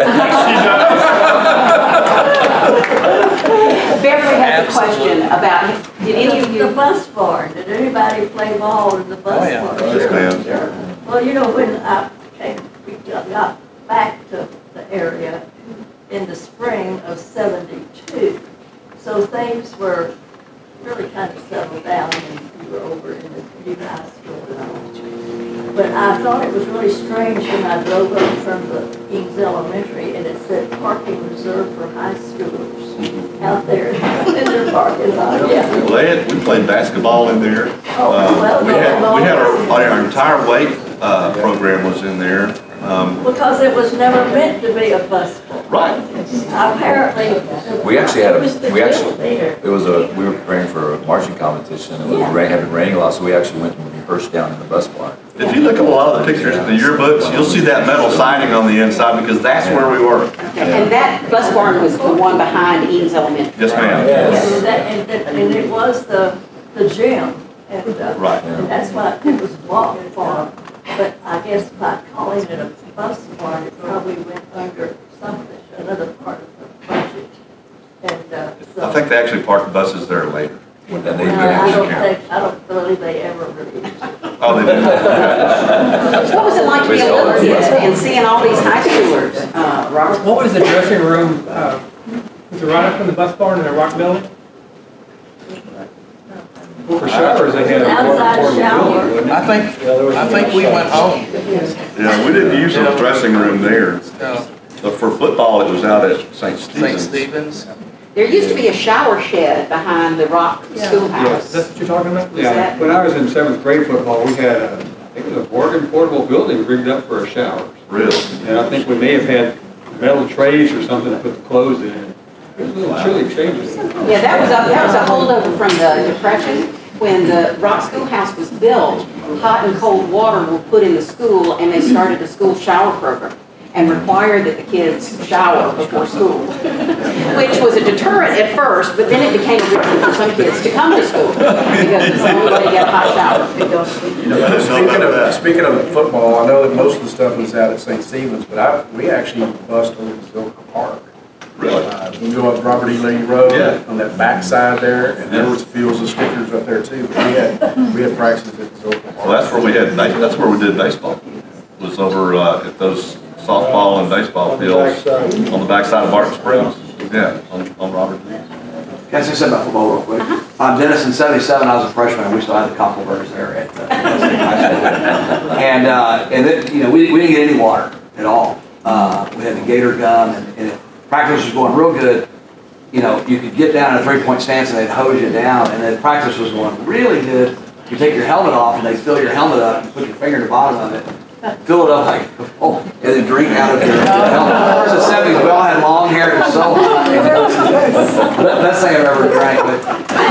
[SPEAKER 1] Beverly has a question about, did any of you...
[SPEAKER 12] The bus barn, did anybody play ball in the bus barn?
[SPEAKER 5] Yes, ma'am.
[SPEAKER 12] Sure. Well, you know, when I got back to the area in the spring of '72, so things were really kind of settled down and we were over in the junior high school and all. But I thought it was really strange when I drove up from the Eanes Elementary and it said parking reserved for high schoolers out there in their parking lot. Yeah.
[SPEAKER 5] We played basketball in there.
[SPEAKER 12] Well,
[SPEAKER 5] We had our entire weight program was in there.
[SPEAKER 12] Because it was never meant to be a bus barn.
[SPEAKER 5] Right.
[SPEAKER 12] Apparently.
[SPEAKER 10] We actually had we were preparing for a marching competition and it was had been raining a lot, so we actually went and rehearsed down in the bus barn.
[SPEAKER 5] If you look at a lot of the pictures in the yearbooks, you'll see that metal siding on the inside because that's where we were.
[SPEAKER 1] And that bus barn was the one behind Eanes Elementary.
[SPEAKER 5] Yes, ma'am.
[SPEAKER 12] And it was the gym. And,
[SPEAKER 5] Right.
[SPEAKER 12] and that's why it was walk farm. But I guess by calling it a bus barn, it probably went under another part of the budget. And so.
[SPEAKER 5] I think they actually parked the buses there later.
[SPEAKER 10] And they
[SPEAKER 12] I don't believe they ever really.
[SPEAKER 5] Oh, they did.
[SPEAKER 1] What was it like to be a little kid and seeing all these high schoolers, Robert?
[SPEAKER 6] What was the dressing room, was it right up from the bus barn in the rock building? For showers, they had a
[SPEAKER 12] outside shower.
[SPEAKER 6] building.
[SPEAKER 4] I think we went home.
[SPEAKER 5] Yeah, we didn't use the dressing room there.
[SPEAKER 4] No.
[SPEAKER 5] But for football, it was out at St. Stephen's.
[SPEAKER 4] St. Stephen's.
[SPEAKER 1] There used to be a shower shed behind the rock
[SPEAKER 6] Yes,
[SPEAKER 1] schoolhouse.
[SPEAKER 6] that's what you're talking about?
[SPEAKER 3] Yeah, when I was in 7th grade football, we had I think it was a Morgan portable building rigged up for a shower.
[SPEAKER 5] Really?
[SPEAKER 3] And I think we may have had metal trays or something to put the clothes in. It was a little chilly changes.
[SPEAKER 1] Yeah, that was a holdover from the Depression. When the rock schoolhouse was built, hot and cold water were put in the school and they started a school shower program and required that the kids shower before school, which was a deterrent at first, but then it became a reason for some kids to come to school because it's the only way to get a hot shower.
[SPEAKER 8] Speaking of football, I know that most of the stuff was out at St. Stephen's, but we actually bussed over to Silver Park.
[SPEAKER 5] Really?
[SPEAKER 8] We go up Robert E. Lee Road
[SPEAKER 5] Yeah.
[SPEAKER 8] on that back side there, and there was fields of stickers up there too. But we had practices at Silver Park.
[SPEAKER 5] Well, that's where we did baseball. Was over at those softball and baseball fields on the backside of Martin Springs. Yeah, on Robert Lee.
[SPEAKER 7] Can I say something about football real quick? Dennis, in '77, I was a freshman, and we still had the Cockleburgers there at Westlake High School. And then, you know, we didn't get any water at all. We had the gator gun, and practice was going real good. You know, you could get down in a three-point stance, and they'd hose you down, and then practice was going really good. You take your helmet off, and they fill your helmet up, and put your finger in the bottom of it, fill it up like, and then drink out of your helmet. It was the '70s, we all had long hair, it was so hot. Best thing I've ever drank. But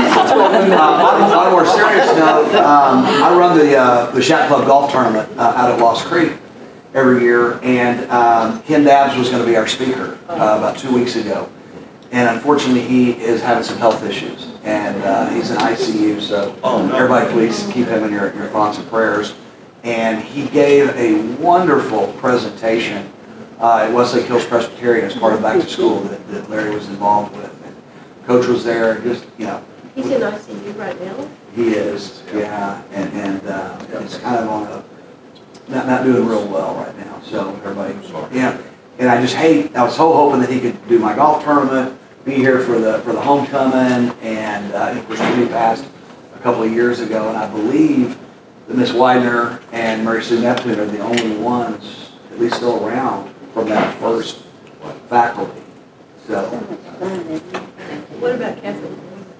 [SPEAKER 7] on a more serious note, I run the Shack Club golf tournament out at Lost Creek every year, and Ken Dabbs was going to be our speaker about 2 weeks ago. And unfortunately, he is having some health issues, and he's in ICU, so everybody please keep him in your thoughts and prayers. And he gave a wonderful presentation at Westlake Hills Presbyterian as part of Back to School that Larry was involved with. And Coach was there, just, you know.
[SPEAKER 2] He's in ICU right now?
[SPEAKER 7] He is, yeah, and it's kind of on a, not doing real well right now, so everybody, yeah. And I was so hoping that he could do my golf tournament, be here for the homecoming, and of course he passed a couple of years ago, and I believe that Miss Widener and Mary Sue Neptune are the only ones, at least still around, from that first faculty, so.
[SPEAKER 2] What about Catherine?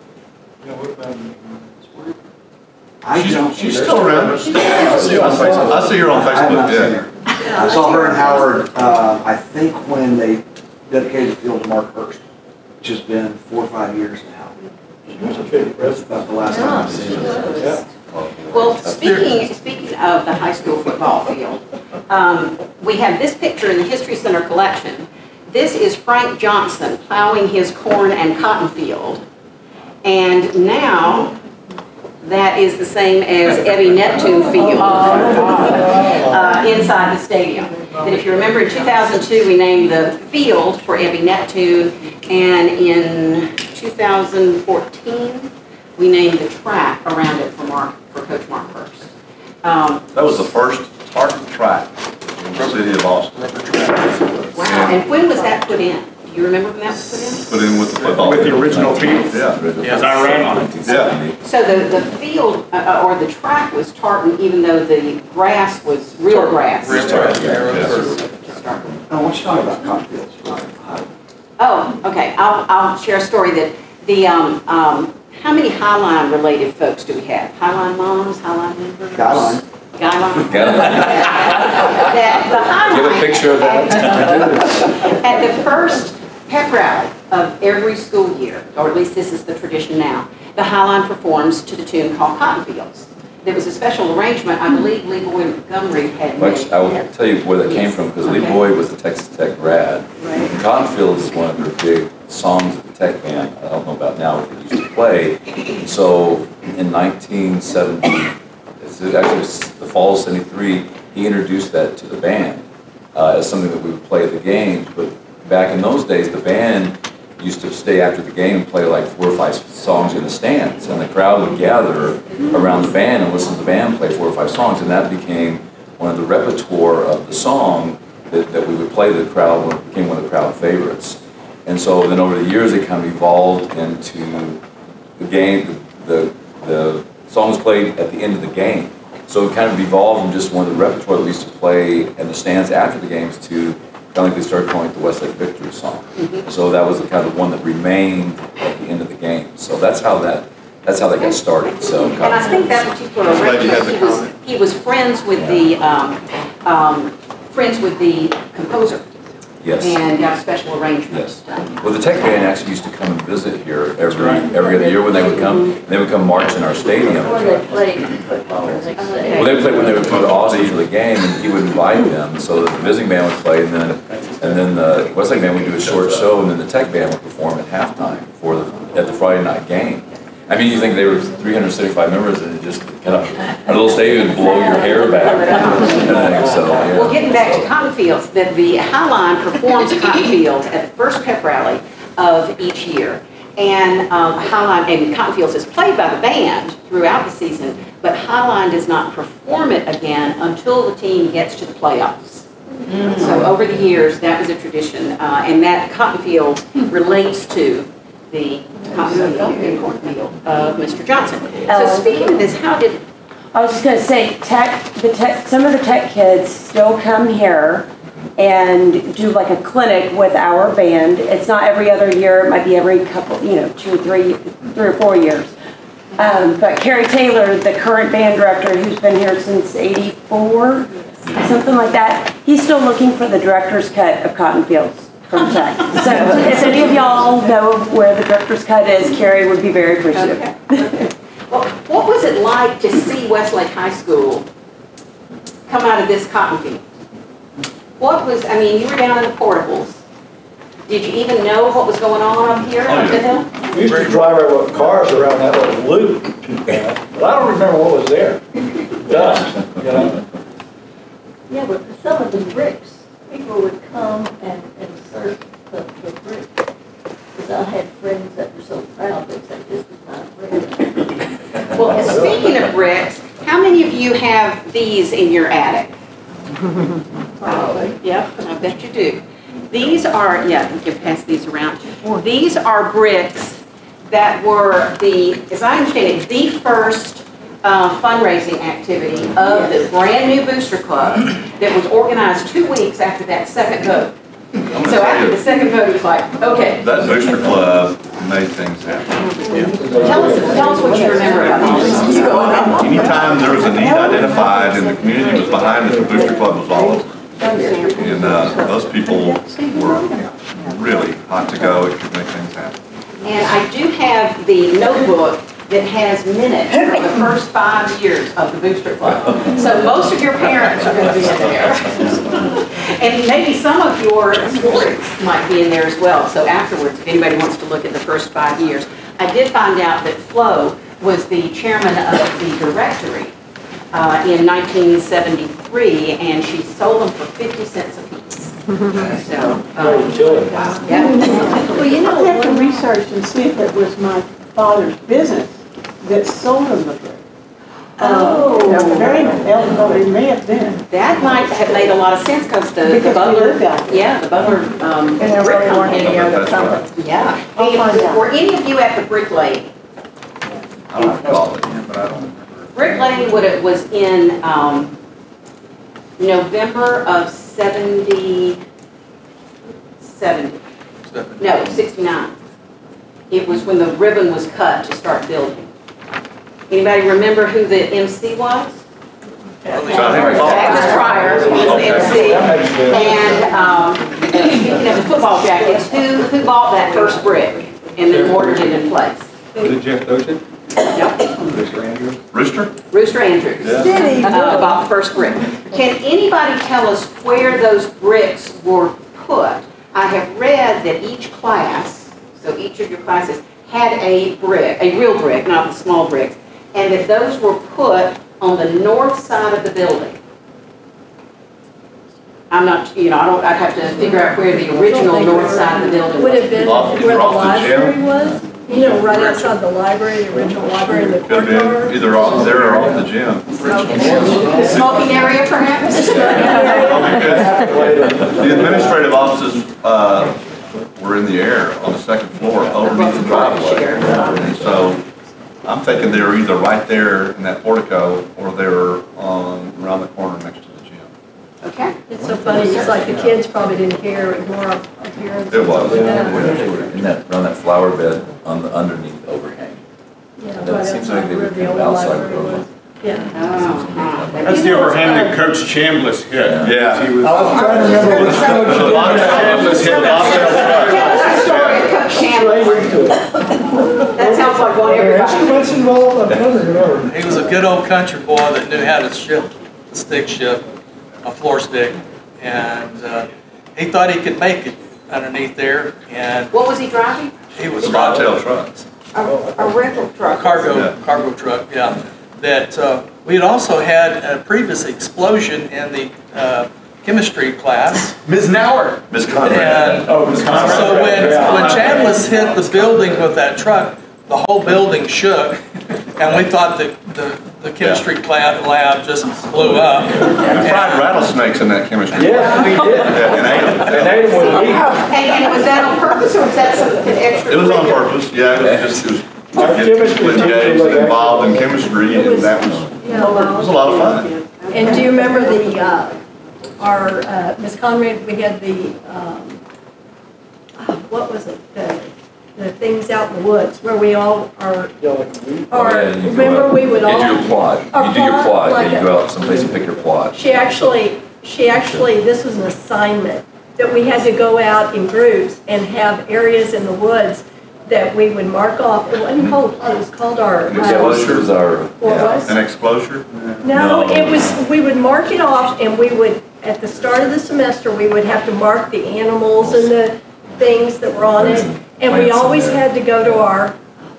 [SPEAKER 5] She's still around. I see her on Facebook. I see her on Facebook, yeah.
[SPEAKER 7] I saw her and Howard, I think when they dedicated the field to Mark Hurst, which has been 4 or 5 years now. That's about the last time I've seen her.
[SPEAKER 1] Well, speaking of the high school football field, we have this picture in the History Center collection. This is Frank Johnson plowing his corn and cotton field. And now, that is the same as Evie Neptune Field inside the stadium. And if you remember, in 2002, we named the field for Evie Neptune, and in 2014, we named the track around it for Coach Mark Hurst.
[SPEAKER 5] That was the first tartan track in the city of Austin.
[SPEAKER 1] Wow, and when was that put in? Do you remember when that was put in?
[SPEAKER 5] Put in with the football.
[SPEAKER 3] With the original field?
[SPEAKER 5] Yeah.
[SPEAKER 3] Because I ran on it.
[SPEAKER 5] Yeah.
[SPEAKER 1] So the field, or the track was tartan, even though the grass was real grass?
[SPEAKER 4] Real grass,
[SPEAKER 7] Oh, what you talking about, cotton fields?
[SPEAKER 1] Oh, okay, I'll share a story that how many Highline related folks do we have? Highline moms, Highline members?
[SPEAKER 7] Skyline.
[SPEAKER 1] Skyline?
[SPEAKER 10] Give a picture of that.
[SPEAKER 1] At the first pep rally of every school year, or at least this is the tradition now, the Highline performs to the tune called Cotton Fields. There was a special arrangement, I believe Lee Boyd Montgomery had made.
[SPEAKER 10] Actually, I will tell you where that came from, because Lee Boyd was a Texas Tech grad.
[SPEAKER 1] Right.
[SPEAKER 10] Cotton Fields is one of their big songs that the Tech band, I don't know about now, but they used to play. And so in 1970, actually the fall of '73, he introduced that to the band as something that we would play at the games. But back in those days, the band used to stay after the game and play like 4 or 5 songs in the stands, and the crowd would gather around the band and listen to the band play 4 or 5 songs, and that became one of the repertoire of the song that we would play. The crowd became one of the crowd favorites. And so then over the years, it kind of evolved into the game. The song was played at the end of the game. So it kind of evolved from just one of the repertoire that we used to play in the stands after the games to kind of like they started calling it the Westlake Victory Song. So that was the kind of one that remained at the end of the game. So that's how that got started. So
[SPEAKER 1] and I think that particular arrangement, he was friends with the composer.
[SPEAKER 10] Yes.
[SPEAKER 1] And got a special arrangement.
[SPEAKER 10] Yes. Well, the Tech band actually used to come and visit here every other year when they would come. They would come march in our stadium.
[SPEAKER 12] Or they played football, as they say.
[SPEAKER 10] Well, they played when they would come to Austin for the game, and he would invite them. So the visiting band would play, and then the Westlake band would do a short show, and then the Tech band would perform at halftime at the Friday night game. I mean, you think they were 375 members, and it just kind of a little stadium would blow your hair back. So, yeah.
[SPEAKER 1] Well, getting back to Cotton Fields, the Highline performs Cotton Fields at the first pep rally of each year. And Cotton Fields is played by the band throughout the season, but Highline does not perform it again until the team gets to the playoffs. So over the years, that was a tradition, and that Cotton Field relates to the cornfield of Mr. Johnson. So speaking of this, how did...
[SPEAKER 13] I was just going to say, some of the Tech kids still come here and do like a clinic with our band. It's not every other year, it might be every couple, 2 or 3 or 4 years. But Carrie Taylor, the current band director who's been here since '84, something like that, he's still looking for the director's cut of Cotton Fields from Tech. So if any of y'all know where the director's cut is, Carrie would be very appreciative.
[SPEAKER 1] Okay. Well, what was it like to see Westlake High School come out of this cotton field? You were down in the portables. Did you even know what was going on up here on the hill?
[SPEAKER 11] We used to drive our cars around that little loop too fast, but I don't remember what was there. Dust,
[SPEAKER 12] Yeah, but some of the bricks, people would come and insert the brick. Because I had friends that were so proud, they said, this is not brick.
[SPEAKER 1] Well, speaking of bricks, how many of you have these in your attic?
[SPEAKER 12] Probably.
[SPEAKER 1] Yep, I bet you do. These are, yeah, you can pass these around. These are bricks that were the, as I understand it, the first fundraising activity of the brand new Booster Club that was organized 2 weeks after that second vote. So after the second vote, it was like, okay.
[SPEAKER 5] That Booster Club made things happen.
[SPEAKER 1] Tell us what you remember about all this going on.
[SPEAKER 5] Anytime there was a need identified and the community was behind it, the Booster Club was all over. And those people were really hot to go. It could make things happen.
[SPEAKER 1] And I do have the notebook that has minutes for the first 5 years of the Booster Club. So most of your parents are going to be in there. And maybe some of your stories might be in there as well. So afterwards, if anybody wants to look at the first 5 years. I did find out that Flo was the chairman of the directory in 1973, and she sold them for 50 cents a piece. So, yeah.
[SPEAKER 14] Well, you know, I have to research and see if it was my father's business that sold him the brick. It may have been.
[SPEAKER 1] That might have made a lot of sense because the Butler, yeah, the Butler
[SPEAKER 14] And there
[SPEAKER 1] brick
[SPEAKER 14] really weren't any other
[SPEAKER 5] That's
[SPEAKER 14] companies.
[SPEAKER 1] Yeah.
[SPEAKER 14] I'll find out.
[SPEAKER 1] Were any of you at the Brick Lady?
[SPEAKER 5] I don't recall it, but I don't remember.
[SPEAKER 1] Brick Lady was in November of 70, no, 69. It was when the ribbon was cut to start building. Anybody remember who the MC was? Agnes Pryor was the MC. And speaking of the football jackets, who bought that first brick and then ordered it in place?
[SPEAKER 3] Was it Jeff Ocean?
[SPEAKER 1] Yep.
[SPEAKER 5] Rooster?
[SPEAKER 1] Rooster Andrews. Bought the first brick. Can anybody tell us where those bricks were put? I have read that each class, so each of your classes, had a brick, a real brick, not the small bricks, and that those were put on the north side of the building. I'm not, I'd have to figure out where the original north side of the building
[SPEAKER 2] Would
[SPEAKER 1] was.
[SPEAKER 2] have been where the library was? You know, right outside the library, the original library in the
[SPEAKER 5] Could have been
[SPEAKER 2] courtyard?
[SPEAKER 5] either off there or off the gym.
[SPEAKER 1] The smoking area, perhaps?
[SPEAKER 5] The administrative offices were in the air on the second floor underneath the driveway. And so I'm thinking they were either right there in that portico or they were around the corner next to the gym.
[SPEAKER 1] Okay.
[SPEAKER 2] It's so funny, it's like the kids probably didn't care, ignore our parents.
[SPEAKER 5] It was.
[SPEAKER 10] In that, around that flower bed on the underneath overhang.
[SPEAKER 2] Yeah,
[SPEAKER 10] That
[SPEAKER 2] right
[SPEAKER 10] seems like
[SPEAKER 2] outside
[SPEAKER 10] they
[SPEAKER 2] where
[SPEAKER 10] would
[SPEAKER 2] the
[SPEAKER 10] come
[SPEAKER 2] old
[SPEAKER 10] outside
[SPEAKER 2] library
[SPEAKER 10] the
[SPEAKER 2] was.
[SPEAKER 10] building.
[SPEAKER 2] Yeah.
[SPEAKER 3] That's the overhang that Coach Chambliss hit.
[SPEAKER 5] Yeah.
[SPEAKER 3] He was.
[SPEAKER 11] I was trying to remember which coach.
[SPEAKER 3] Chambliss hit
[SPEAKER 1] Tell us the story of Coach Chambliss. That sounds like one everybody.
[SPEAKER 11] What's involved? I don't remember.
[SPEAKER 4] He was a good old country boy that knew how to stick shift a floor stick, and he thought he could make it underneath there, and
[SPEAKER 1] What was he driving?
[SPEAKER 4] he was
[SPEAKER 5] Bobtail trucks.
[SPEAKER 9] A rental truck.
[SPEAKER 4] cargo truck, yeah. That we had also had a previous explosion in the chemistry class.
[SPEAKER 5] Ms. Nauer. Ms. Conrad.
[SPEAKER 4] And
[SPEAKER 11] Ms. Conrad.
[SPEAKER 4] so when Chambliss hit the building with that truck, the whole building shook, and we thought that the chemistry lab just blew up.
[SPEAKER 5] We fried rattlesnakes in that chemistry.
[SPEAKER 11] Yes, we did.
[SPEAKER 5] And ate them.
[SPEAKER 11] And ate them with meat.
[SPEAKER 1] And was that on purpose or was that something extra?
[SPEAKER 5] It was on purpose, yeah. It was just,
[SPEAKER 11] Our chemistry
[SPEAKER 5] with
[SPEAKER 11] teacher was
[SPEAKER 5] James involved in chemistry, and that was,
[SPEAKER 2] Yeah,
[SPEAKER 5] it was a lot of fun.
[SPEAKER 2] And do you remember our Miss Conrad, we had the, what was it? The things out in the woods where we all are, remember we would all.
[SPEAKER 10] You do your plot. You do your plot, and you go out someplace and pick your plot.
[SPEAKER 2] She actually, this was an assignment that we had to go out in groups and have areas in the woods that we would mark off. It wasn't called a plot, it was called our.
[SPEAKER 10] Exposures are.
[SPEAKER 2] What was?
[SPEAKER 5] An exposure?
[SPEAKER 2] No, it was, we would mark it off and we would, at the start of the semester, we would have to mark the animals and the things that were on it. And we always had to go to our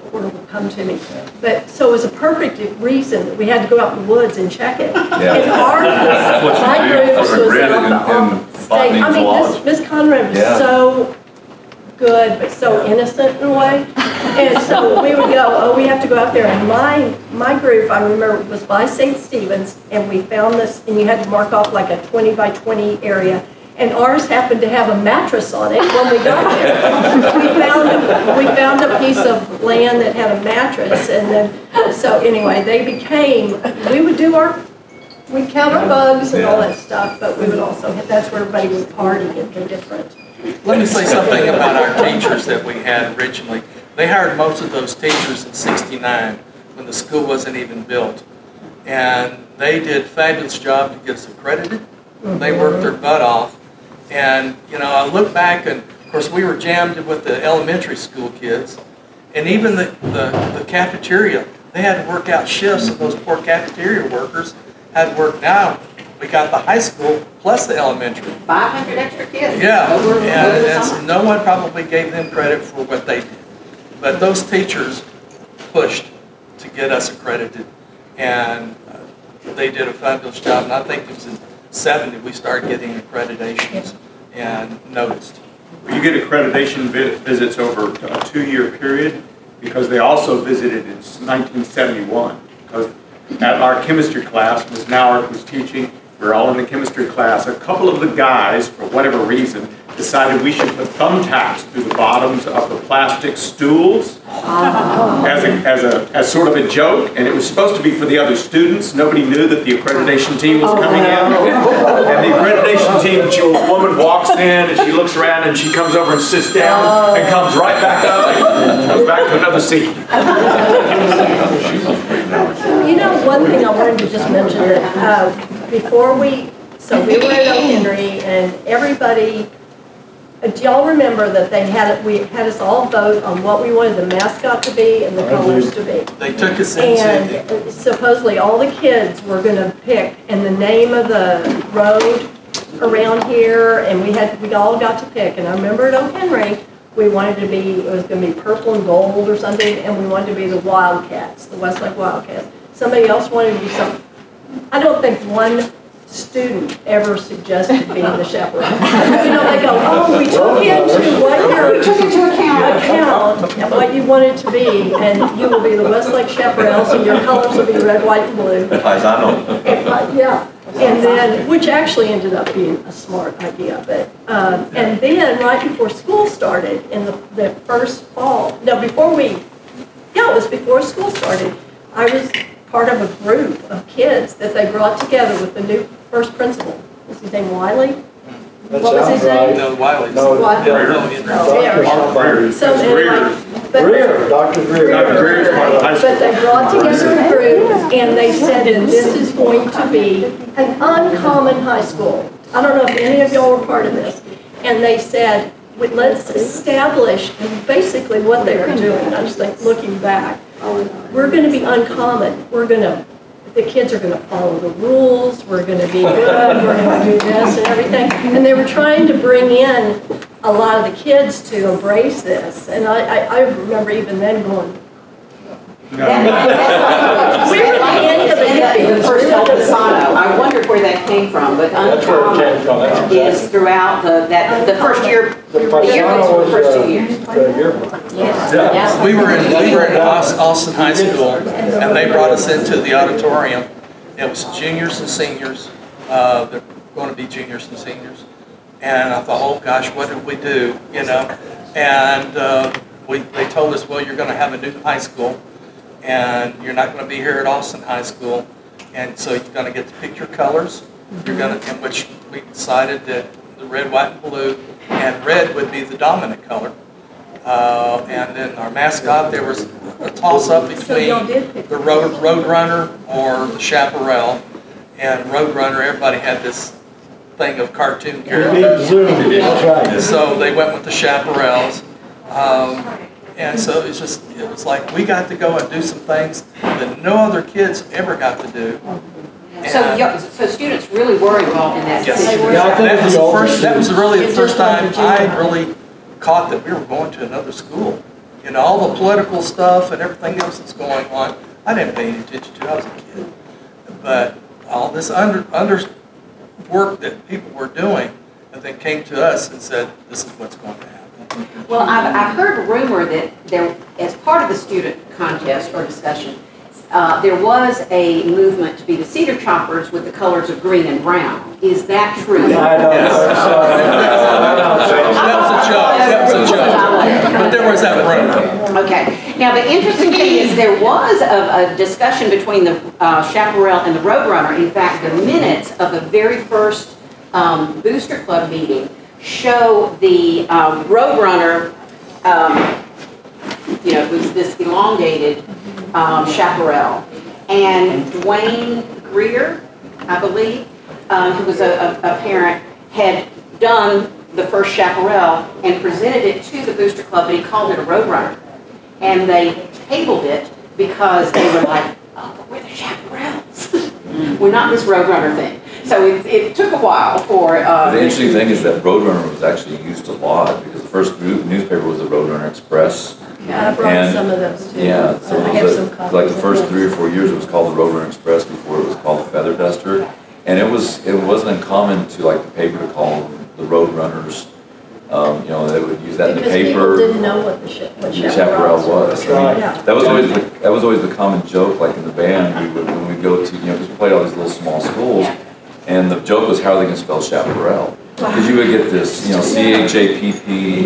[SPEAKER 2] reporter will come to me. But, so it was a perfect reason that we had to go out in the woods and check it.
[SPEAKER 5] Yeah.
[SPEAKER 2] And my group was
[SPEAKER 5] in
[SPEAKER 2] state. I mean, Miss Conrad was so good, but so innocent in a way. And so we would go, oh, we have to go out there. And my group, I remember, was by St. Stephen's, and we found this, and you had to mark off like a 20 by 20 area. And ours happened to have a mattress on it when we got there. We found a piece of land that had a mattress, and then, so anyway, we would we'd count our bugs and all that stuff, but we would also, that's where everybody would party and do different.
[SPEAKER 4] Let me say something about our teachers that we had originally. They hired most of those teachers in '69 when the school wasn't even built. And they did a fabulous job to get us accredited. They worked their butt off. And, you know, I look back, and of course we were jammed with the elementary school kids. And even the cafeteria, they had to work out shifts, and those poor cafeteria workers had to work. Now we got the high school plus the elementary.
[SPEAKER 1] 500 extra kids.
[SPEAKER 4] Yeah,
[SPEAKER 1] over the summer.
[SPEAKER 4] and no one probably gave them credit for what they did. But those teachers pushed to get us accredited, and they did a fabulous job. And I think it was in '70 we started getting accreditations and noticed.
[SPEAKER 3] You get accreditation visits over a 2-year period, because they also visited in 1971. Because at our chemistry class, Ms. Nauert was teaching, we were all in the chemistry class. A couple of the guys, for whatever reason, decided we should put thumbtacks through the bottoms of the plastic stools as sort of a joke, and it was supposed to be for the other students. Nobody knew that the accreditation team was coming in. And the accreditation team, a woman walks in and she looks around and she comes over and sits down and comes right back up and goes back to another seat.
[SPEAKER 2] You know, one thing I wanted to just mention that before we were at O. Henry, and everybody, do y'all remember that we had us all vote on what we wanted the mascot to be and the colors to be?
[SPEAKER 4] They took us into...
[SPEAKER 2] And supposedly all the kids were going to pick, and the name of the road around here, and we all got to pick. And I remember at O. Henry, we wanted to be, it was going to be purple and gold or something, and we wanted to be the Wildcats, the Westlake Wildcats. Somebody else wanted to be something. I don't think one student ever suggested being the chaperone. You know, they go, oh, we took into account and what you wanted to be, and you will be the Westlake chaperone, so your colors will be red, white, and blue.
[SPEAKER 5] As I know.
[SPEAKER 2] Yeah, and then, which actually ended up being a smart idea, but, and then right before school started, in the first fall, no, it was before school started, I was part of a group of kids that they brought together with the new first principal. Was his name Wiley? What was his name?
[SPEAKER 4] No, Wiley.
[SPEAKER 2] So anyway,
[SPEAKER 3] Dr. Greer is part of the high school.
[SPEAKER 2] but they brought together a group, and they said that this is going to be an uncommon high school. I don't know if any of y'all were part of this. And they said, let's establish basically what they were doing. I just think, looking back, we're going to be uncommon. The kids are going to follow the rules. We're going to be good. We're going to do this and everything. And they were trying to bring in a lot of the kids to embrace this. And I remember even then going, we were the end of the hippies.
[SPEAKER 1] First Posano. I wondered where that came from, but uncommon is throughout the first year. The first 2 years.
[SPEAKER 4] Yeah. We were in Austin High School, and they brought us into the auditorium. It was juniors and seniors. They're going to be juniors and seniors. And I thought, oh gosh, what did we do? You know, and they told us, well, you're going to have a new high school, and you're not going to be here at Austin High School, and so you're going to get to pick your colors. You're going to, in which we decided that the red, white, and blue, and red would be the dominant color. And then our mascot, there was a toss-up between the road runner or the chaparral. And Roadrunner, everybody had this thing of cartoon characters. So they went with the chaparrals. And so it was like we got to go and do some things that no other kids ever got to do.
[SPEAKER 1] So students really were involved in that decision.
[SPEAKER 4] Yes. That was really the first time I really caught that we were going to another school. You know, all the political stuff and everything else that's going on, I didn't pay any attention to. I was a kid. But all this under work that people were doing, and then came to us and said, this is what's going to happen.
[SPEAKER 1] Well, I've heard a rumor that there, as part of the student contest or discussion, there was a movement to be the cedar choppers with the colors of green and brown. Is that true?
[SPEAKER 11] I don't
[SPEAKER 4] Yes. That was a joke. That was a joke. But there was that rumor.
[SPEAKER 1] Okay. Now, the interesting thing is there was a discussion between the Chaparral and the Roadrunner. In fact, the minutes of the very first Booster Club meeting show the Roadrunner, you know, it was this elongated Chaparral. And Dwayne Greer, I believe, who was a parent, had done the first Chaparral and presented it to the Booster Club, and he called it a Roadrunner. And they tabled it because they were like, oh, but we're the Chaparrals. We're not this Roadrunner thing. So it took a while for...
[SPEAKER 10] the interesting thing is that Roadrunner was actually used a lot because the first newspaper was the Roadrunner Express.
[SPEAKER 2] Yeah, I brought some of those too.
[SPEAKER 10] Yeah, so
[SPEAKER 2] I
[SPEAKER 10] it
[SPEAKER 2] have
[SPEAKER 10] was
[SPEAKER 2] some copies.
[SPEAKER 10] like the first 3 or 4 years it was called the Roadrunner Express before it was called the Feather Duster. And it wasn't uncommon to like the paper to call them the Roadrunners. You know, they would use that in the
[SPEAKER 2] Because
[SPEAKER 10] paper.
[SPEAKER 2] people didn't know what the
[SPEAKER 10] Chaparral was. I mean,
[SPEAKER 2] Yeah.
[SPEAKER 10] that was always the common joke. Like in the band, when we go to, you know, because we played all these little small schools, and the joke was how are they going to spell Chaparral? Because you would get this, you know, CHAPPERELLS.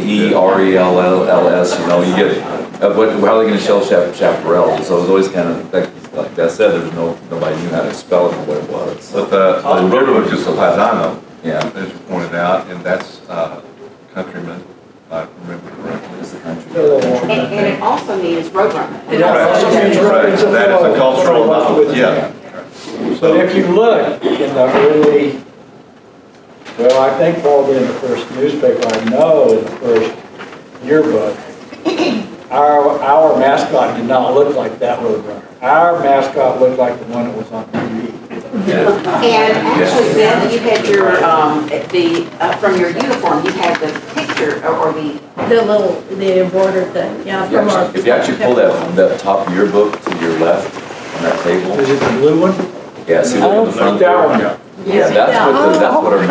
[SPEAKER 10] You know, you get how are they going to spell Chaparral? So it was always kind of like I said, there was nobody knew how to spell it or what it was.
[SPEAKER 5] But the Roadrunner just so as I know,
[SPEAKER 10] Yeah,
[SPEAKER 5] as you pointed out, and that's Countryman, if I remember correctly.
[SPEAKER 10] it's the country.
[SPEAKER 1] And it also means Roadrunner.
[SPEAKER 5] Right, so that is a cultural knowledge, yeah.
[SPEAKER 11] But if you look in the early, well, I think probably in the first newspaper, I know in the first yearbook, our mascot did not look like that Roadrunner. Our mascot looked like the one that was on TV.
[SPEAKER 1] And actually, then you had your, from your uniform, you had the picture or
[SPEAKER 2] The embroidered thing, yeah, from our.
[SPEAKER 10] If you actually pull that top yearbook to your left on that table,
[SPEAKER 11] Is it the blue one?
[SPEAKER 10] yeah, see look in the front there?
[SPEAKER 11] Yeah.
[SPEAKER 10] Yeah, that's what our.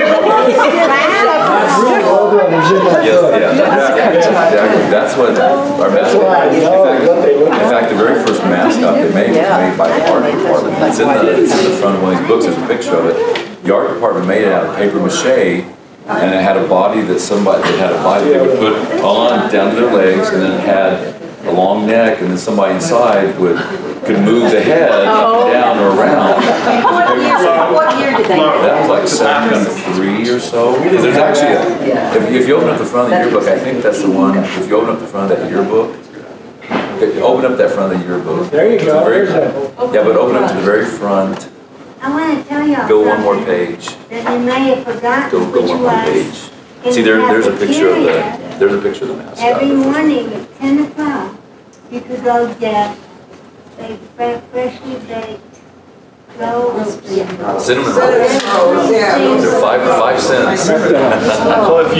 [SPEAKER 10] Exactly. That's what our mascot. In fact, the very first mascot they made was made by the art department. It's in the front of one of these books. There's a picture of it. The art department made it out of paper mache, and it had a body that they would put on down to their legs, and then it had a long neck, and then somebody inside could move the head up and down or around.
[SPEAKER 1] What year did they?
[SPEAKER 10] That was like 73 or so. Because there's actually, if you open up the front of the yearbook, I think that's the one, if you open up the front of that yearbook, open up that front of the yearbook.
[SPEAKER 11] There you go.
[SPEAKER 10] Yeah, but open up to the very front,
[SPEAKER 15] I want to tell y'all
[SPEAKER 10] go one more
[SPEAKER 15] something
[SPEAKER 10] page,
[SPEAKER 15] that you may have forgotten,
[SPEAKER 10] go
[SPEAKER 15] which
[SPEAKER 10] one more
[SPEAKER 15] was
[SPEAKER 10] page.
[SPEAKER 15] in
[SPEAKER 10] See,
[SPEAKER 15] the
[SPEAKER 10] there's a picture of
[SPEAKER 15] cafeteria,
[SPEAKER 10] there's a picture of the mascot.
[SPEAKER 15] every morning at 10 o'clock, you could go get a freshly baked rolls.
[SPEAKER 10] Cinnamon rolls. They're 5 cents.
[SPEAKER 5] So if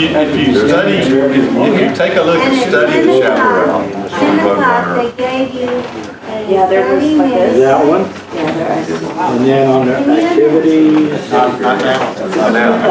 [SPEAKER 5] you take a look and study the Chaparral, the
[SPEAKER 15] 10 o'clock,
[SPEAKER 5] Roadrunner,
[SPEAKER 15] they gave you a
[SPEAKER 13] Yeah, there was
[SPEAKER 15] 30
[SPEAKER 13] like this.
[SPEAKER 15] minute.
[SPEAKER 11] That one?
[SPEAKER 13] Yeah, there is.
[SPEAKER 11] And then on the activities.
[SPEAKER 5] not now.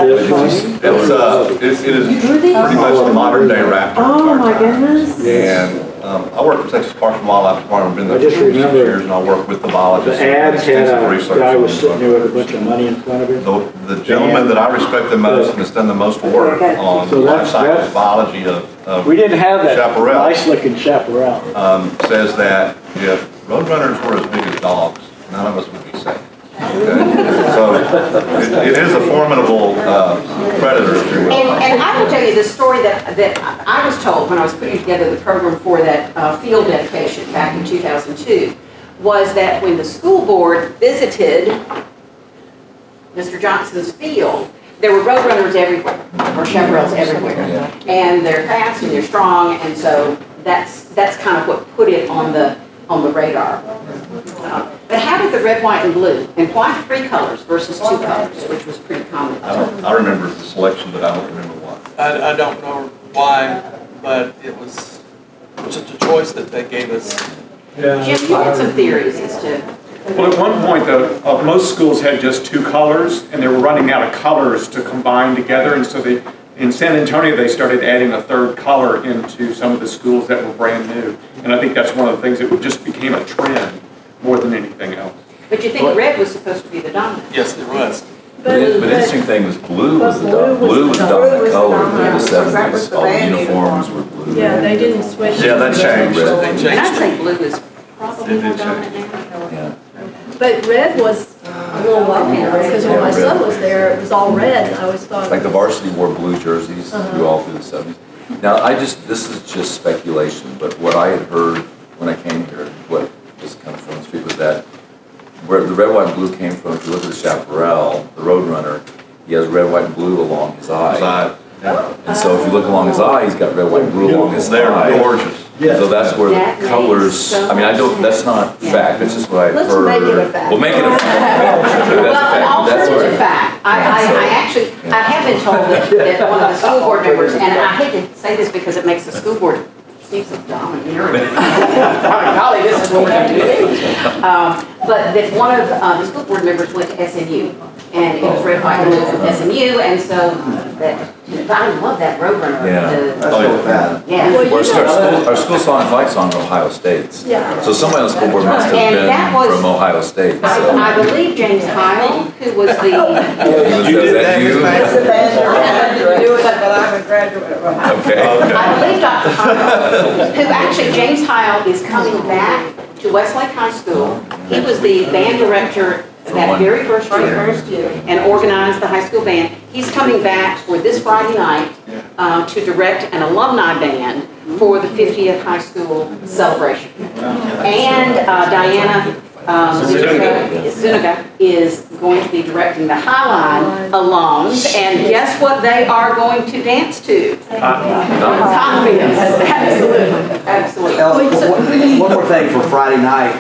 [SPEAKER 5] It is pretty much the modern day Raptor.
[SPEAKER 13] Oh, my goodness.
[SPEAKER 5] And I work for Texas Parks and Wildlife Department, I've been there
[SPEAKER 11] I just
[SPEAKER 5] for 6
[SPEAKER 11] remember
[SPEAKER 5] years, and I work with the biologists.
[SPEAKER 11] The ad had
[SPEAKER 5] extensive
[SPEAKER 11] a
[SPEAKER 5] research
[SPEAKER 11] guy was
[SPEAKER 5] on
[SPEAKER 11] sitting there with a bunch of money in front of him.
[SPEAKER 5] The gentleman that I respect the most and has done the most work on
[SPEAKER 11] So
[SPEAKER 5] life cycle
[SPEAKER 11] that's-
[SPEAKER 5] biology of
[SPEAKER 11] We didn't have that
[SPEAKER 5] Chaparral.
[SPEAKER 11] nice looking chaparral.
[SPEAKER 5] Says that if roadrunners were as big as dogs, none of us would be safe. Okay? So it is a formidable predator, if you will.
[SPEAKER 1] And I will tell you the story that I was told when I was putting together the program for that field dedication back in 2002, was that when the school board visited Mr. Johnson's field, there were roadrunners everywhere, or chaparrals everywhere. And they're fast and they're strong, and so that's kind of what put it on the radar. But how did the red, white, and blue, and why 3 colors versus 2 colors, which was pretty common?
[SPEAKER 5] I remember the selection, but I don't remember why.
[SPEAKER 4] I don't know why, but it was was just a choice that they gave us.
[SPEAKER 1] Jim, you had some theories as to.
[SPEAKER 16] Well, at one point, most schools had just 2 colors, and they were running out of colors to combine together, and so in San Antonio, they started adding a 3rd color into some of the schools that were brand new. And I think that's one of the things that just became a trend more than anything else.
[SPEAKER 1] But you think red was supposed to be the dominant?
[SPEAKER 4] Yes, there was.
[SPEAKER 10] But the interesting thing was blue was the dominant color in the 70s. All the uniforms were blue.
[SPEAKER 2] Yeah, they didn't switch.
[SPEAKER 8] Yeah, that changed.
[SPEAKER 1] And I'd say blue is probably more dominant now.
[SPEAKER 10] Yeah.
[SPEAKER 2] But red was a little while ago, because when my son was there, it was all red, and I always thought.
[SPEAKER 10] Like the varsity wore blue jerseys through all through the 70s. Now, this is just speculation, but what I had heard when I came here, what just kind of from the street was that where the red, white, and blue came from, if you look at the chaparral, the Roadrunner, he has red, white, and blue along his eye. And so if you look along his eye, he's got red, white, and blue along his eye.
[SPEAKER 5] They're gorgeous.
[SPEAKER 10] So that's where the colors, I mean, I don't, that's not fact, that's just what I've heard.
[SPEAKER 2] Let's make it a fact.
[SPEAKER 10] We'll make it a fact.
[SPEAKER 1] Well, an alternative fact, I have been told that one of the school board members, and I hate to say this because it makes the school board seem so domineering. Golly, this is what we're going to do. But that one of the school board members went to SMU, and it was red, white, and blue from SMU, and so I love that Roadrunner. Yeah.
[SPEAKER 10] Well, our school song and fight song are Ohio State's.
[SPEAKER 2] Yeah.
[SPEAKER 10] So somebody on the school board must have been from Ohio State.
[SPEAKER 1] I believe James Heil, who was the.
[SPEAKER 10] You did that, you?
[SPEAKER 12] But I'm a graduate of Ohio.
[SPEAKER 10] Okay.
[SPEAKER 1] I believe Dr. Heil, who actually, James Heil is coming back to Westlake High School. He was the band director that very first year and organized the high school band. He's coming back for this Friday night to direct an alumni band for the 50th high school celebration. And Diana Zuniga is going to be directing the Highline alums, and guess what they are going to dance to? Confidence.
[SPEAKER 7] Absolutely. One more thing for Friday night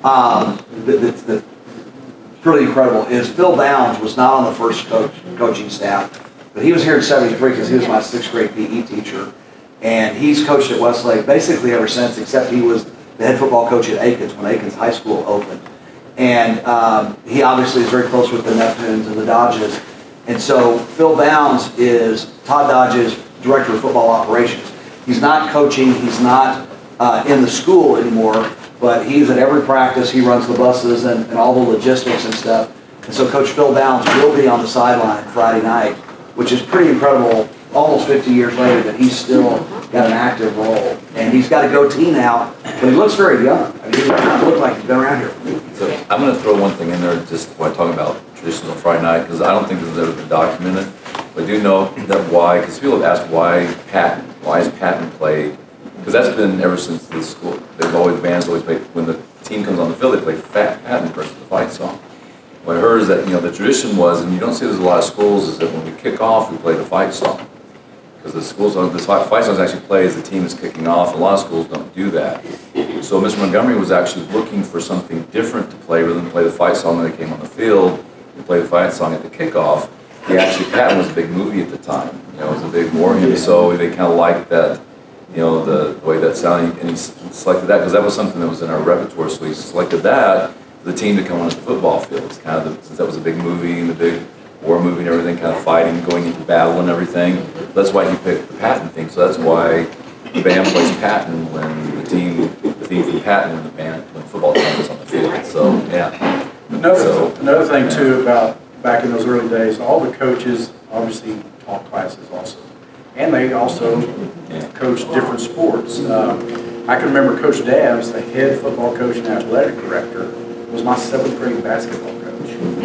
[SPEAKER 7] that's really incredible is Phil Bounds was not on the first coaching staff, but he was here in '73 because he was my 6th grade PE teacher, and he's coached at Westlake basically ever since, except he was the head football coach at Eanes when Eanes High School opened. And he obviously is very close with the Neptunes and the Dodges. And so Phil Bounds is Todd Dodge's director of football operations. He's not coaching, he's not in the school anymore, but he's at every practice, he runs the buses and all the logistics and stuff. And so Coach Phil Bounds will be on the sideline Friday night, which is pretty incredible, almost 50 years later, that he's still got an active role. And he's got a goatee now, but he looks very young. I mean, he doesn't look like he's been around here for me.
[SPEAKER 10] So I'm going to throw one thing in there just when I talk about traditional Friday night, because I don't think this has ever been documented. But I do know that why, because people have asked why is Patton played? Because that's been ever since the school. Bands always play, when the team comes on the field, they play Patton versus the fight song. What I heard is that, the tradition was, and you don't see this in a lot of schools, is that when we kick off, we play the fight song. Because the school song, the fight song is actually played as the team is kicking off. A lot of schools don't do that. So Mr. Montgomery was actually looking for something different to play rather than play the fight song when they came on the field and play the fight song at the kickoff. Patton was a big movie at the time. It was a big war hymn, so they kind of liked that, the way that sounded, and he selected that because that was something that was in our repertoire. So he selected that for the team to come on the football field. It's kind of since that was a big movie and the big war movie and everything, kind of fighting, going into battle and everything. That's why he picked the Patton theme. So that's why the band plays Patton when the theme from Patton when the football team is on the field. So yeah.
[SPEAKER 8] Another thing too about back in those early days, all the coaches obviously taught classes also, and they also coached different sports. I can remember Coach Dabbs, the head football coach and athletic director, was my 7th grade basketball coach.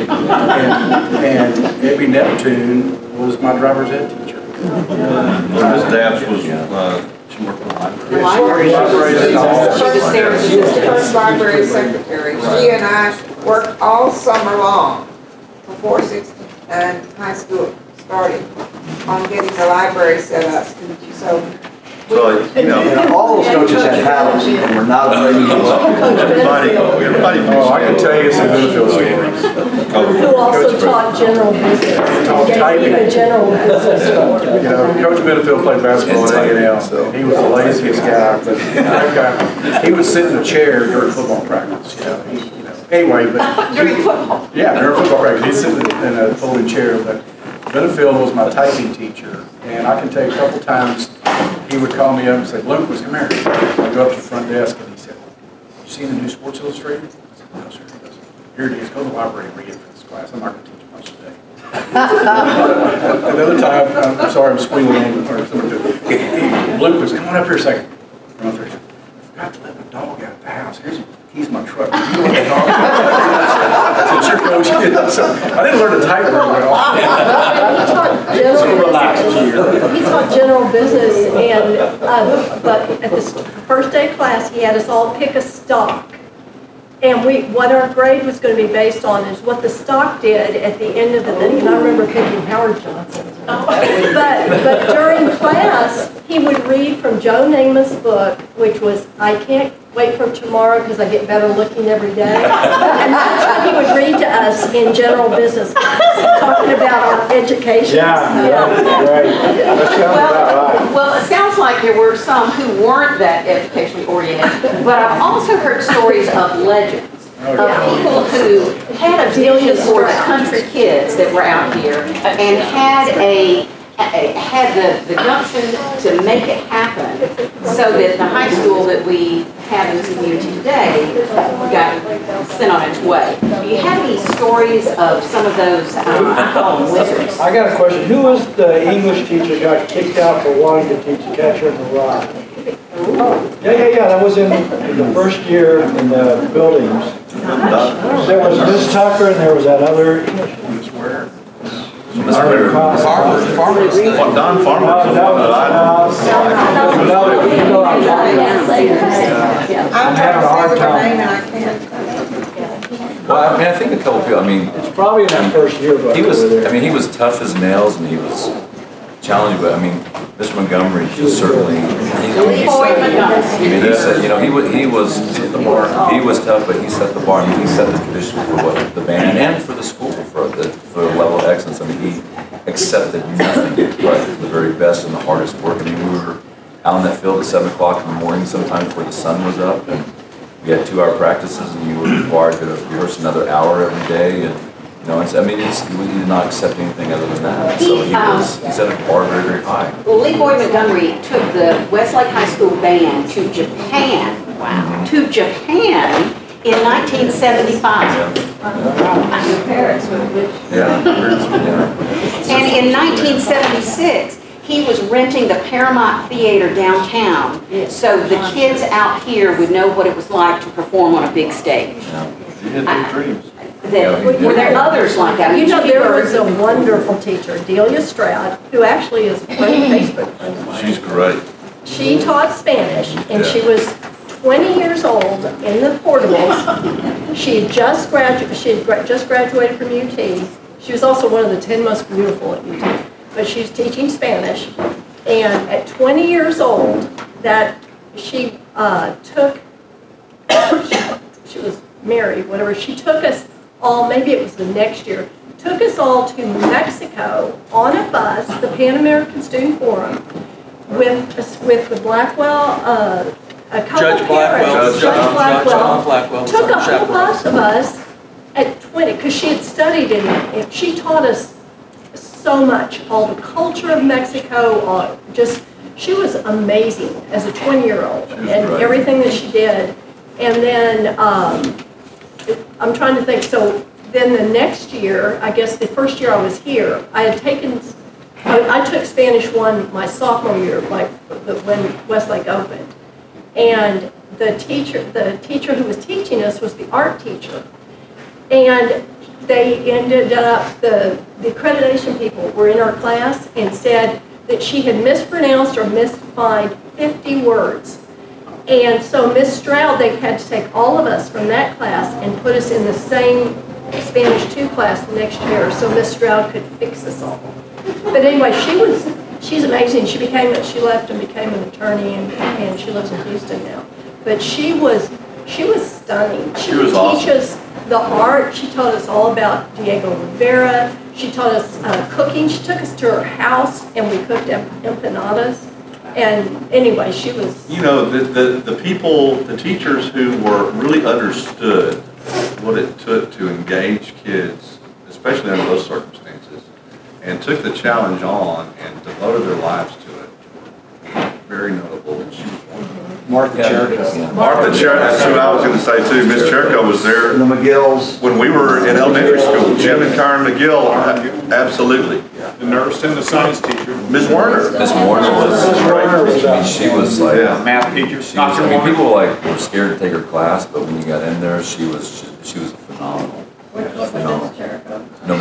[SPEAKER 8] and Abby Neptune was my driver's ed teacher.
[SPEAKER 5] Ms. Dabbs was, she worked in the library.
[SPEAKER 9] She was the first library secretary. She and I worked all summer long before high school started on getting the library set up.
[SPEAKER 5] So,
[SPEAKER 7] all those coaches had paddles and were not afraid to use them.
[SPEAKER 5] everybody.
[SPEAKER 8] I can tell you some Bluefield stories.
[SPEAKER 2] who also taught general business.
[SPEAKER 8] Taught typing.
[SPEAKER 2] A general business store.
[SPEAKER 8] You know, Coach Benefield played basketball at A&M, so he was the laziest guy. But that guy, he would sit in a chair during football practice. You know, anyway, but
[SPEAKER 1] During football?
[SPEAKER 8] Yeah, during football practice, he'd sit in a folding chair. But Benefield was my typing teacher, and I can tell you a couple times he would call me up and say, "Lucas, come here." I'd go up to the front desk and he said, "You seen the new Sports Illustrated?" I said, "No, sir." He goes, "Here it is. Go to the library and read it for this class. I'm not going to teach much today." Another time, I'm sorry, I'm squealing in, or someone do it. Lucas, come on up here a second. Come on up here. I forgot to let my dog out of the house. Here's the keys to my truck. You let the dog out? I said, "Sure, Coach." So I didn't learn to type very well.
[SPEAKER 2] He taught general business, and but at the first day of class, he had us all pick a stock. And what our grade was going to be based on is what the stock did at the end of the thing. And I remember picking Howard Johnson. But during class, he would read from Joe Namath's book, which was "I Can't Wait for Tomorrow Because I Get Better Looking Every Day." And that's what he would read to us in general business class, talking about our education.
[SPEAKER 11] Right. That sounds about right.
[SPEAKER 1] Well, it sounds like there were some who weren't that educationally oriented, but I've also heard stories of legends. Of people who had a vision for country kids that were out here and had the gumption to make it happen so that the high school that we have in this community today got sent on its way. Do you have any stories of some of those, I call them wizards?
[SPEAKER 11] I got a question. Who was the English teacher who got kicked out for wanting to teach Catcher in the Rye? Yeah. That was in the first year in the buildings. There was Miss Tucker and there was that other English Miss Ware.
[SPEAKER 5] Farmer. Don Farmer.
[SPEAKER 11] I'm having a hard time.
[SPEAKER 10] Well, I mean, I think a couple people, I mean.
[SPEAKER 11] It's probably in that first year, but.
[SPEAKER 10] He was tough as nails and he was challenging, but I mean, Mr. Montgomery just certainly, he said, you know, he was tough, but he set the bar. I mean, he set the tradition for what the band and for the school for the level of excellence. I mean, he accepted nothing but the very best and the hardest work. I mean, we were out in that field at 7 o'clock in the morning, sometimes before the sun was up, and we had 2-hour practices, and you were required to rehearse another hour every day, and you know, we did not accept anything other than that. So he set the bar very, very high.
[SPEAKER 1] Well, Leroy Montgomery took the Westlake High School band to Japan. Wow. To Japan in 1975.
[SPEAKER 12] Your parents were rich.
[SPEAKER 1] And in 1976, he was renting the Paramount Theater downtown, so the kids out here would know what it was like to perform on a big stage.
[SPEAKER 5] You had big dreams.
[SPEAKER 1] Were there others like that?
[SPEAKER 2] You know, there was a wonderful teacher, Delia Stroud, who actually is a Facebook friend of mine.
[SPEAKER 5] She's great.
[SPEAKER 2] She taught Spanish, and she was 20 years old in the portables. She had just graduated from UT. She was also one of the 10 most beautiful at UT. But she's teaching Spanish. And at 20 years old, that she took, she was married, whatever, she took us all, maybe it was the next year, took us all to Mexico on a bus, the Pan American Student Forum, with the Blackwell, a couple
[SPEAKER 4] Judge
[SPEAKER 2] parents,
[SPEAKER 4] Blackwell, John Blackwell,
[SPEAKER 2] took a whole bus of us at 20, because she had studied it, and she taught us so much, all the culture of Mexico, she was amazing as a 20-year-old, and everything that she did. And then, I'm trying to think, so then the next year, I guess the first year I was here, I took Spanish 1 my sophomore year, like when Westlake opened. And the teacher who was teaching us was the art teacher. And they ended up, the accreditation people were in our class and said that she had mispronounced or misdefined 50 words. And so Miss Stroud, they had to take all of us from that class and put us in the same Spanish 2 class the next year so Miss Stroud could fix us all. But anyway, she's amazing. She left and became an attorney, and she lives in Houston now. But she was stunning.
[SPEAKER 5] She was awesome.
[SPEAKER 2] the art. She taught us all about Diego Rivera. She taught us cooking. She took us to her house and we cooked empanadas. And anyway, she was...
[SPEAKER 5] You know, the people, the teachers who were really understood what it took to engage kids, especially under those circumstances, and took the challenge on and devoted their lives to it. Very notable, and she was one of them.
[SPEAKER 7] Martha Cherko.
[SPEAKER 5] Martha Cherko, that's who I was going to say too. Miss Cherko was there.
[SPEAKER 7] The McGills.
[SPEAKER 5] When we were in elementary school, Jim and Karen McGill, absolutely.
[SPEAKER 16] The nurse and the science teacher.
[SPEAKER 5] Miss Werner.
[SPEAKER 10] Miss Warner was, I mean, she was like,
[SPEAKER 16] math teacher.
[SPEAKER 10] I mean, people like were scared to take her class, but when you got in there, she was phenomenal. No,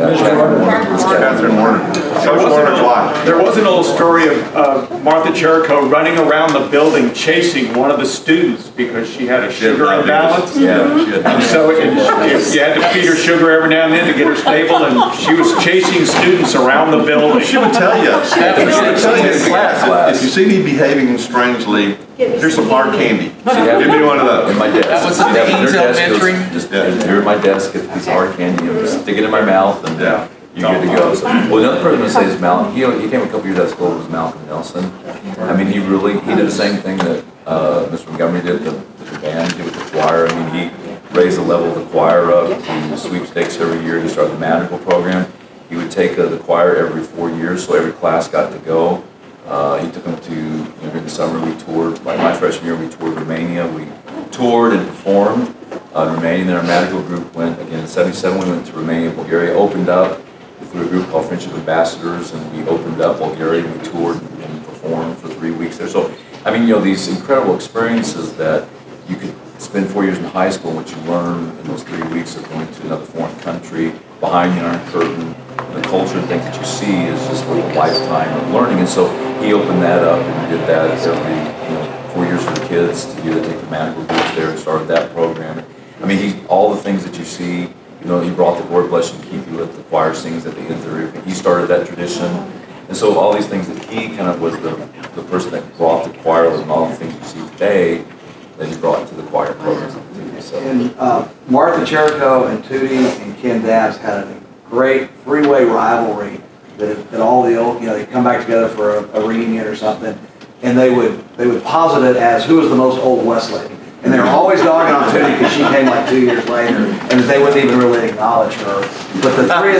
[SPEAKER 5] Catherine Warner. Coach Warner's wife.
[SPEAKER 16] There was an old story of Martha Cherko running around the building chasing one of the students because she had a sugar imbalance.
[SPEAKER 10] Yeah.
[SPEAKER 16] And so you had to feed her sugar every now and then to get her stable, and she was chasing students around the building.
[SPEAKER 5] She would tell you. She would tell you in class, if you see me behaving strangely, here's some hard candy. Give me one of those.
[SPEAKER 10] In my desk.
[SPEAKER 4] That was at the Eanes Elementary.
[SPEAKER 10] Just here at my desk, get this hard candy, and stick it in my mouth, and you're good to go. So, well, another person I'm going to say is Malcolm. He came a couple years out of school. It was Malcolm Nelson. I mean, he did the same thing that Mr. Montgomery did with the band, did with the choir. I mean, he raised the level of the choir up to sweepstakes every year. He started the magical program. He would take the choir every 4 years, so every class got to go. He took them to, during the summer we toured, like my freshman year we toured Romania. We toured and performed in Romania. Then our magical group went, again in '77 we went to Romania, Bulgaria, opened up through a group called Friendship Ambassadors, and we opened up Bulgaria and we toured and performed for 3 weeks there. So, I mean, these incredible experiences that you could spend 4 years in high school, and what you learn in those 3 weeks of going to another foreign country, behind the Iron Curtain, the culture and things that you see is just a lifetime of learning. And so he opened that up and did that every 4 years for the kids to do to take the magical groups there and started that program. I mean, all the things that you see, he brought the Lord bless you and keep you with the choir sings at the end there. He started that tradition. And so all these things that he kind of was the person that brought the choir and all the things you see today that he brought into the choir program. So.
[SPEAKER 7] And Martha Cherko and Tootie and Ken Dabbs had a great three-way rivalry that all the old, they come back together for a reunion or something, and they would posit it as who was the most old Westlake. And they were always dogging on Tootie because she came like 2 years later, and that they wouldn't even really acknowledge her. But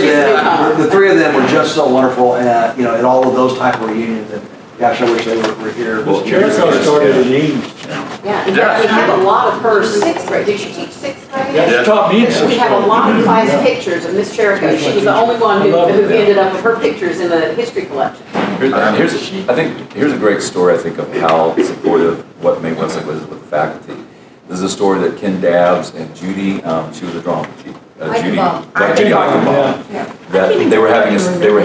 [SPEAKER 7] the three of them were just so wonderful, at all of those type of reunions. And gosh, I wish they were here.
[SPEAKER 11] Well, Cherko started at Eanes.
[SPEAKER 1] Yeah, in fact, we have a lot of her sixth grade. Did she teach sixth grade?
[SPEAKER 11] Yeah, she taught me in sixth grade.
[SPEAKER 1] We have a lot of class pictures of Miss Cherko. She was the only one who ended up with her pictures in the history collection.
[SPEAKER 10] Here's a great story, I think, of how supportive what made Westlake was with the faculty. This is a story that Ken Dabbs and Judy, she was a drama teacher. Judy Eichenbaum. That they were having a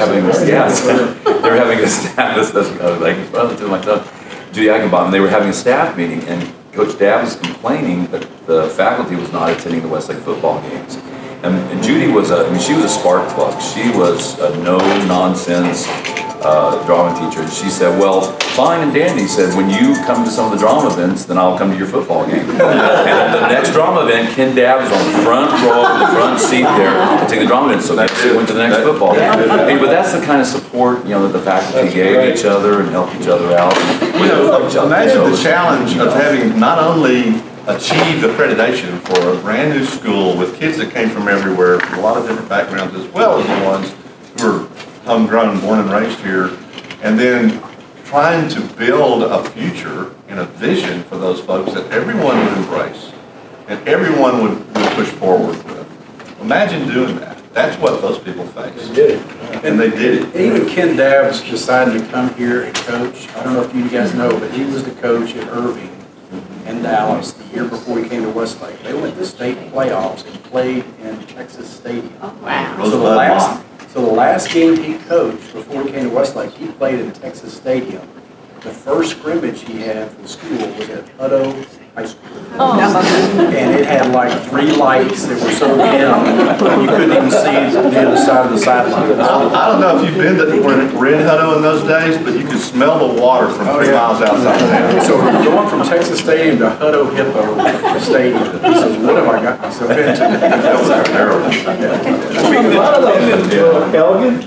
[SPEAKER 10] Judy Eichenbaum, they were having a staff meeting, and Coach Dabbs was complaining that the faculty was not attending the Westlake football games. And Judy was she was a spark plug. She was a no-nonsense drama teacher. And she said, well, fine and dandy. Said, when you come to some of the drama events, then I'll come to your football game. And at the next drama event, Ken Dabbs was on the front row, the front seat there, to take the drama event. So they went to the next football game. Hey, but that's the kind of support, that the faculty gave each other and helped each other out.
[SPEAKER 5] Imagine the challenge of having not only achieved accreditation for a brand new school with kids that came from everywhere, from a lot of different backgrounds, as well as the ones who were homegrown, born and raised here, and then trying to build a future and a vision for those folks that everyone would embrace and everyone would push forward with. Imagine doing that. That's what those people faced.
[SPEAKER 8] They did it.
[SPEAKER 5] And they did it.
[SPEAKER 8] Even Ken Dabbs decided to come here and coach. I don't know if you guys know, but he was the coach at Irving in Dallas the year before he came to Westlake. They went to state playoffs and played in Texas Stadium.
[SPEAKER 1] Oh, wow.
[SPEAKER 8] So the last game he coached before he came to Westlake, he played in Texas Stadium. The first scrimmage he had for the school was at Hutto High School. Oh. And it had like 3 lights that were so dim, you couldn't even see the other side of the sideline.
[SPEAKER 5] I don't know if you've been to Red Hutto in those days, but you could could smell the water from 3 miles outside of town.
[SPEAKER 8] So we're going from Texas Stadium to Hutto Hippo Stadium. He says, what have I got myself into?
[SPEAKER 5] That was terrible.
[SPEAKER 11] A lot of those, Elgin.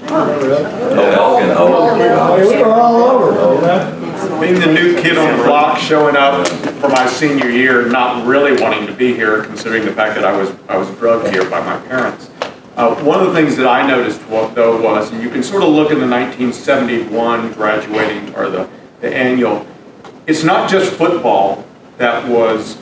[SPEAKER 11] We were all over.
[SPEAKER 16] Being the new kid on the block, showing up for my senior year, not really wanting to be here, considering the fact that I was drugged here by my parents. One of the things that I noticed, though, was, and you can sort of look in the 1971 graduating, or the annual, it's not just football that was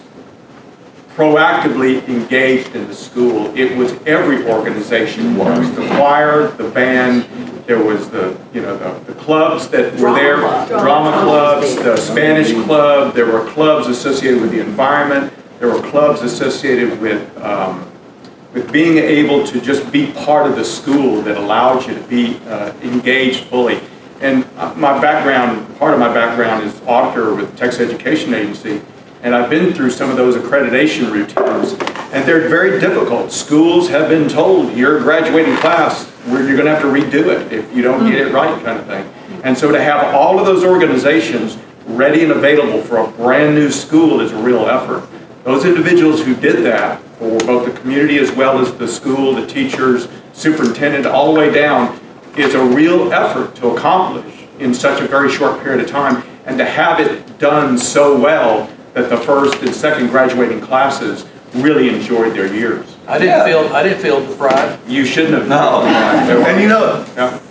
[SPEAKER 16] proactively engaged in the school. It was every organization was. The choir, the band, there was the clubs that were there, drama clubs, the Spanish club, there were clubs associated with the environment, there were clubs associated with being able to just be part of the school that allowed you to be engaged fully. And my background, part of my background is auditor with Texas Education Agency, and I've been through some of those accreditation routines, and they're very difficult. Schools have been told, your graduating class, you're going to have to redo it if you don't get it right, kind of thing. And so to have all of those organizations ready and available for a brand new school is a real effort. Those individuals who did that for both the community as well as the school, the teachers, superintendent, all the way down, is a real effort to accomplish in such a very short period of time, and to have it done so well that the first and second graduating classes really enjoyed their years.
[SPEAKER 4] I didn't feel deprived.
[SPEAKER 16] You shouldn't have.
[SPEAKER 5] No. And you know,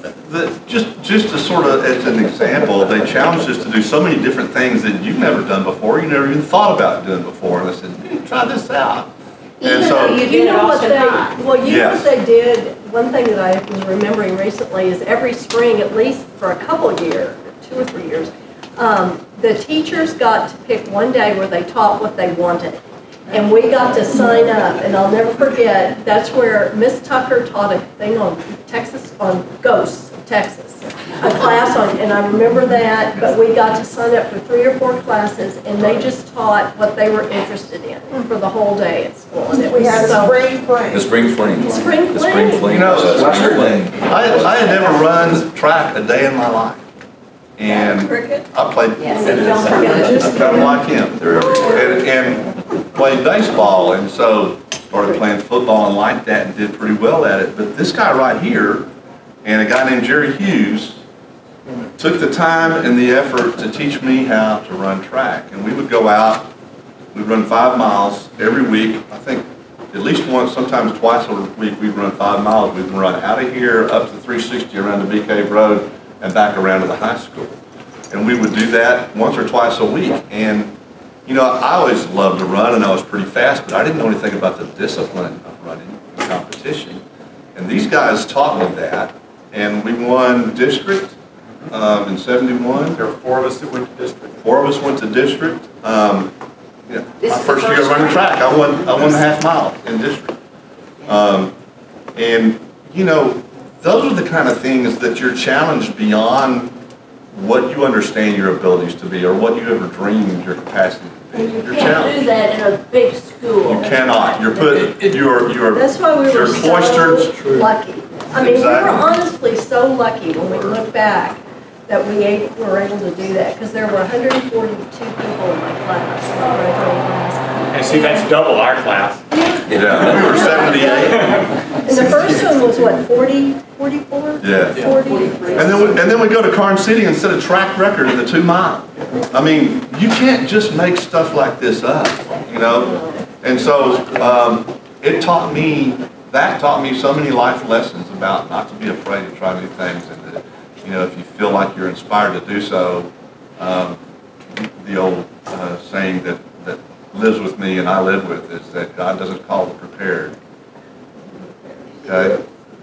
[SPEAKER 5] just to sort of, as an example, they challenged us to do so many different things that you've never done before, you never even thought about doing before. And I said, hey, try this out. And so,
[SPEAKER 2] you know what what they did, one thing that I was remembering recently is every spring, at least for a couple of years, 2 or 3 years, the teachers got to pick one day where they taught what they wanted. And we got to sign up, and I'll never forget, that's where Miss Tucker taught a thing on ghosts of Texas, a class on, and I remember that, but we got to sign up for 3 or 4 classes, and they just taught what they were interested in for the whole day at school. And it was
[SPEAKER 9] spring fling.
[SPEAKER 10] The spring fling.
[SPEAKER 2] The spring fling.
[SPEAKER 5] you know, I had never run track a day in my life. And I played, I kind of like him, and played baseball, and so started playing football and liked that and did pretty well at it. But this guy right here, and a guy named Jerry Hughes, took the time and the effort to teach me how to run track. And we would go out, we'd run 5 miles every week. I think at least once, sometimes twice a week, we'd run 5 miles. We'd run out of here up to 360 around the Bee Cave Road and back around to the high school. And we would do that once or twice a week. And, you know, I always loved to run, and I was pretty fast, but I didn't know anything about the discipline of running in competition. And these guys taught me that, and we won district in 71.
[SPEAKER 16] There were 4 of us that went to district.
[SPEAKER 5] 4 of us went to district. My first year running track, I won the half mile in district. And, you know, those are the kind of things that you're challenged beyond what you understand your abilities to be or what you ever dreamed your capacity to be.
[SPEAKER 15] And you can't do that in a big school.
[SPEAKER 5] You cannot. You're
[SPEAKER 2] That's why we were
[SPEAKER 5] cloistered.
[SPEAKER 2] so lucky. I mean, we were honestly so lucky when we look back that we were able to do that, because there were 142 people in my class, my graduating class.
[SPEAKER 16] And see, that's double our class.
[SPEAKER 5] Yeah, we were 78.
[SPEAKER 2] And the first one was what, 44?
[SPEAKER 5] Yeah.
[SPEAKER 2] 40.
[SPEAKER 5] And then we go to Carn City and set a track record in the 2 mile. I mean, you can't just make stuff like this up, you know? And so it taught me so many life lessons about not to be afraid to try new things, and that, you know, if you feel like you're inspired to do so, the old saying that lives with me and I live with is that God doesn't call the prepared. Okay?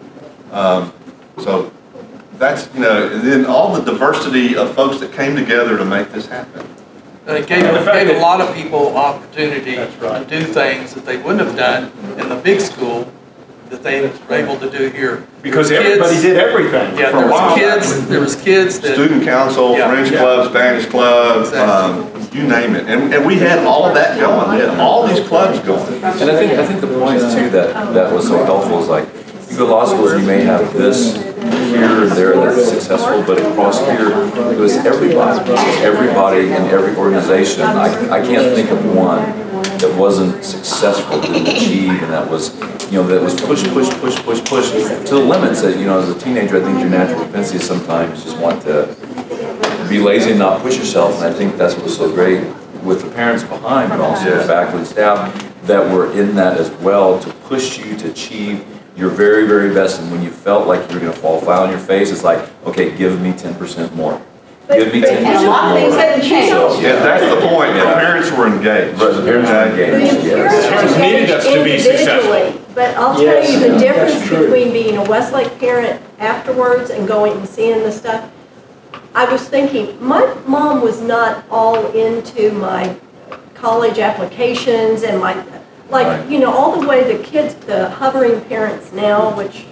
[SPEAKER 5] So that's, you know, and then all the diversity of folks that came together to make this happen.
[SPEAKER 4] And it gave a lot of people opportunity to do things that they wouldn't have done in the big school that they were able to do here.
[SPEAKER 16] Because everybody did everything.
[SPEAKER 4] Yeah, there was kids that...
[SPEAKER 5] Student council, French club, Spanish club, you name it. And we had all of that going. We had all these clubs going.
[SPEAKER 10] And I think the point too that was so helpful is, like, you go to law schools, you may have this here and there that's successful, but across here, it was everybody. It was everybody in every organization. I can't think of one that wasn't successful, didn't achieve, and that was, that was push to the limits that, as a teenager, I think your natural propensity is sometimes just want to be lazy and not push yourself, and I think that's what was so great with the parents behind, but also the faculty and staff that were in that as well to push you to achieve your very, very best. And when you felt like you were going to fall flat on your face, it's like, okay, give me 10% more. Give me 10% more.
[SPEAKER 1] And a lot of things hadn't changed.
[SPEAKER 5] Yeah, that's the point. The parents were engaged.
[SPEAKER 10] But the parents were engaged, yes.
[SPEAKER 16] Parents needed us to be successful.
[SPEAKER 2] But I'll tell you the difference between being a Westlake parent afterwards and going and seeing the stuff. I was thinking, my mom was not all into my college applications and my, all the way the kids, the hovering parents now, which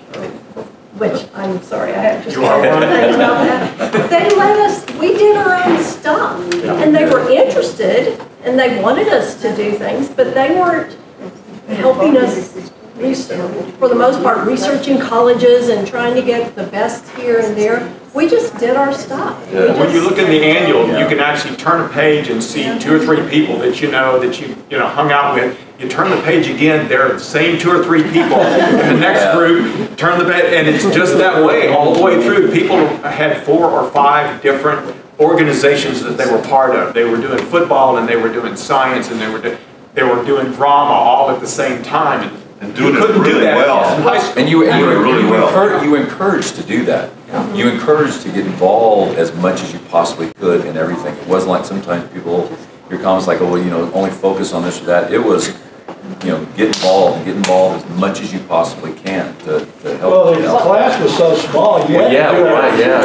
[SPEAKER 2] I'm sorry, I have just one thing about that. They let us, we did our own stuff, and they were interested, and they wanted us to do things, but they weren't helping us, for the most part, researching colleges and trying to get the best here and there. We just did our stuff.
[SPEAKER 16] Yeah. When you look in the annual, you can actually turn a page and see 2 or 3 people that you hung out with. You turn the page again, they're the same 2 or 3 people. In the next group, turn the page, and it's just that way all the way through. People had 4 or 5 different organizations that they were part of. They were doing football, and they were doing science, and they were doing drama all at the same time.
[SPEAKER 5] And doing it really well.
[SPEAKER 10] And you encouraged to do that. You encouraged to get involved as much as you possibly could in everything. It wasn't like sometimes people hear comments like, oh, well, only focus on this or that. It was, get involved as much as you possibly can to help.
[SPEAKER 11] Well, the class was so small. You wouldn't have a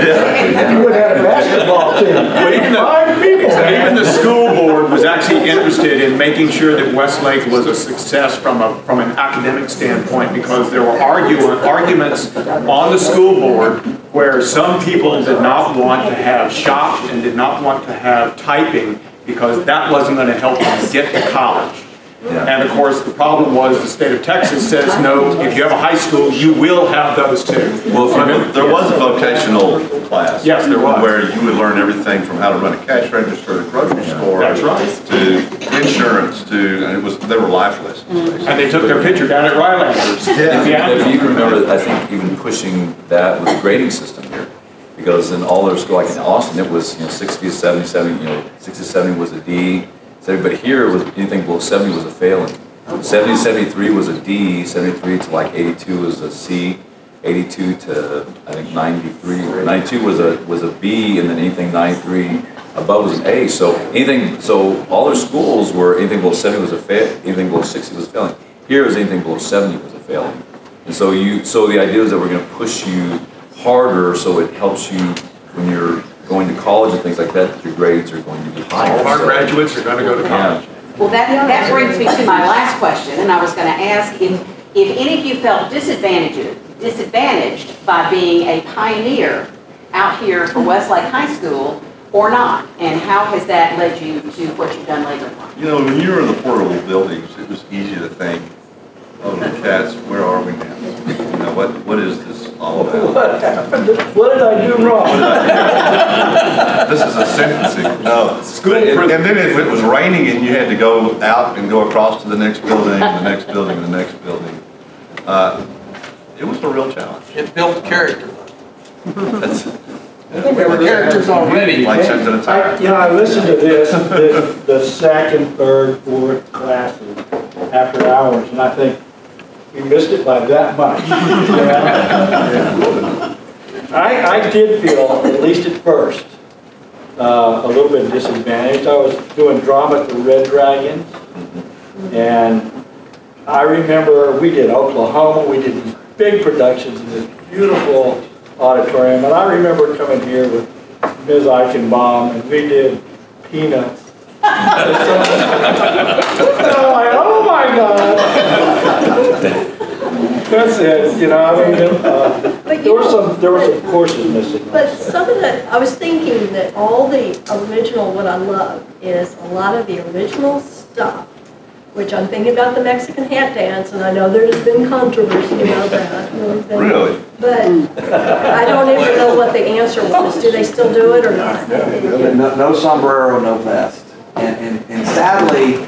[SPEAKER 11] basketball team.
[SPEAKER 16] But even the school board was actually interested in making sure that Westlake was a success from an academic standpoint, because there were arguments on the school board where some people did not want to have shop and did not want to have typing because that wasn't going to help them get to college. And of course, the problem was the state of Texas says, no, if you have a high school, you will have those too.
[SPEAKER 5] Well, there was a vocational class.
[SPEAKER 16] Yes, there was.
[SPEAKER 5] Where you would learn everything from how to run a cash register at a grocery store.
[SPEAKER 16] That's right.
[SPEAKER 5] To insurance, and they were life lessons.
[SPEAKER 16] And they took their picture down at Rylanders.
[SPEAKER 10] If you remember, I think even pushing that with the grading system here. Because in all their school, like in Austin, it was 60 to 70, 60 to 70 was a D. But here, it was anything below 70 was a failing. 70 to 73 was a D, 73 to like 82 was a C, 82 to I think 93. 92 was a B, and then anything 93 above was an A. So all their schools were anything below 70 was a fail, anything below 60 was a failing. Here is anything below 70 was a failing. And so the idea is that we're going to push you harder, so it helps you when you're going to college and things like that your grades are going to be higher.
[SPEAKER 16] All of our graduates are going to go to college.
[SPEAKER 1] Well, that brings me to my last question, and I was going to ask if any of you felt disadvantaged by being a pioneer out here for Westlake High School or not, and how has that led you to what you've done later on?
[SPEAKER 5] When you were in the portable buildings, it was easy to think, oh, the cats, where are we now? What is this all about?
[SPEAKER 11] What happened? What did I do wrong?
[SPEAKER 5] This is a sentencing. No. And then if it was raining and you had to go out and go across to the next building, the next building, the next building, it was a real challenge.
[SPEAKER 4] It built character.
[SPEAKER 5] There were characters already. Like something at a time.
[SPEAKER 11] I listened to the second, third, fourth classes after hours, and I think, we missed it by that much. I did feel, at least at first, a little bit disadvantaged. I was doing drama at the Red Dragons, and I remember we did Oklahoma, we did these big productions in this beautiful auditorium, and I remember coming here with Ms. Eichenbaum, and we did Peanuts. Oh my God! That's it. There were some courses missing.
[SPEAKER 2] But some of the, I was thinking that all the original, what I love is a lot of the original stuff which I'm thinking about the Mexican hat dance, and I know there's been controversy about that.
[SPEAKER 5] Really?
[SPEAKER 2] But I don't even know what the answer was. Do they still do it or not?
[SPEAKER 7] No sombrero, no vest. And sadly,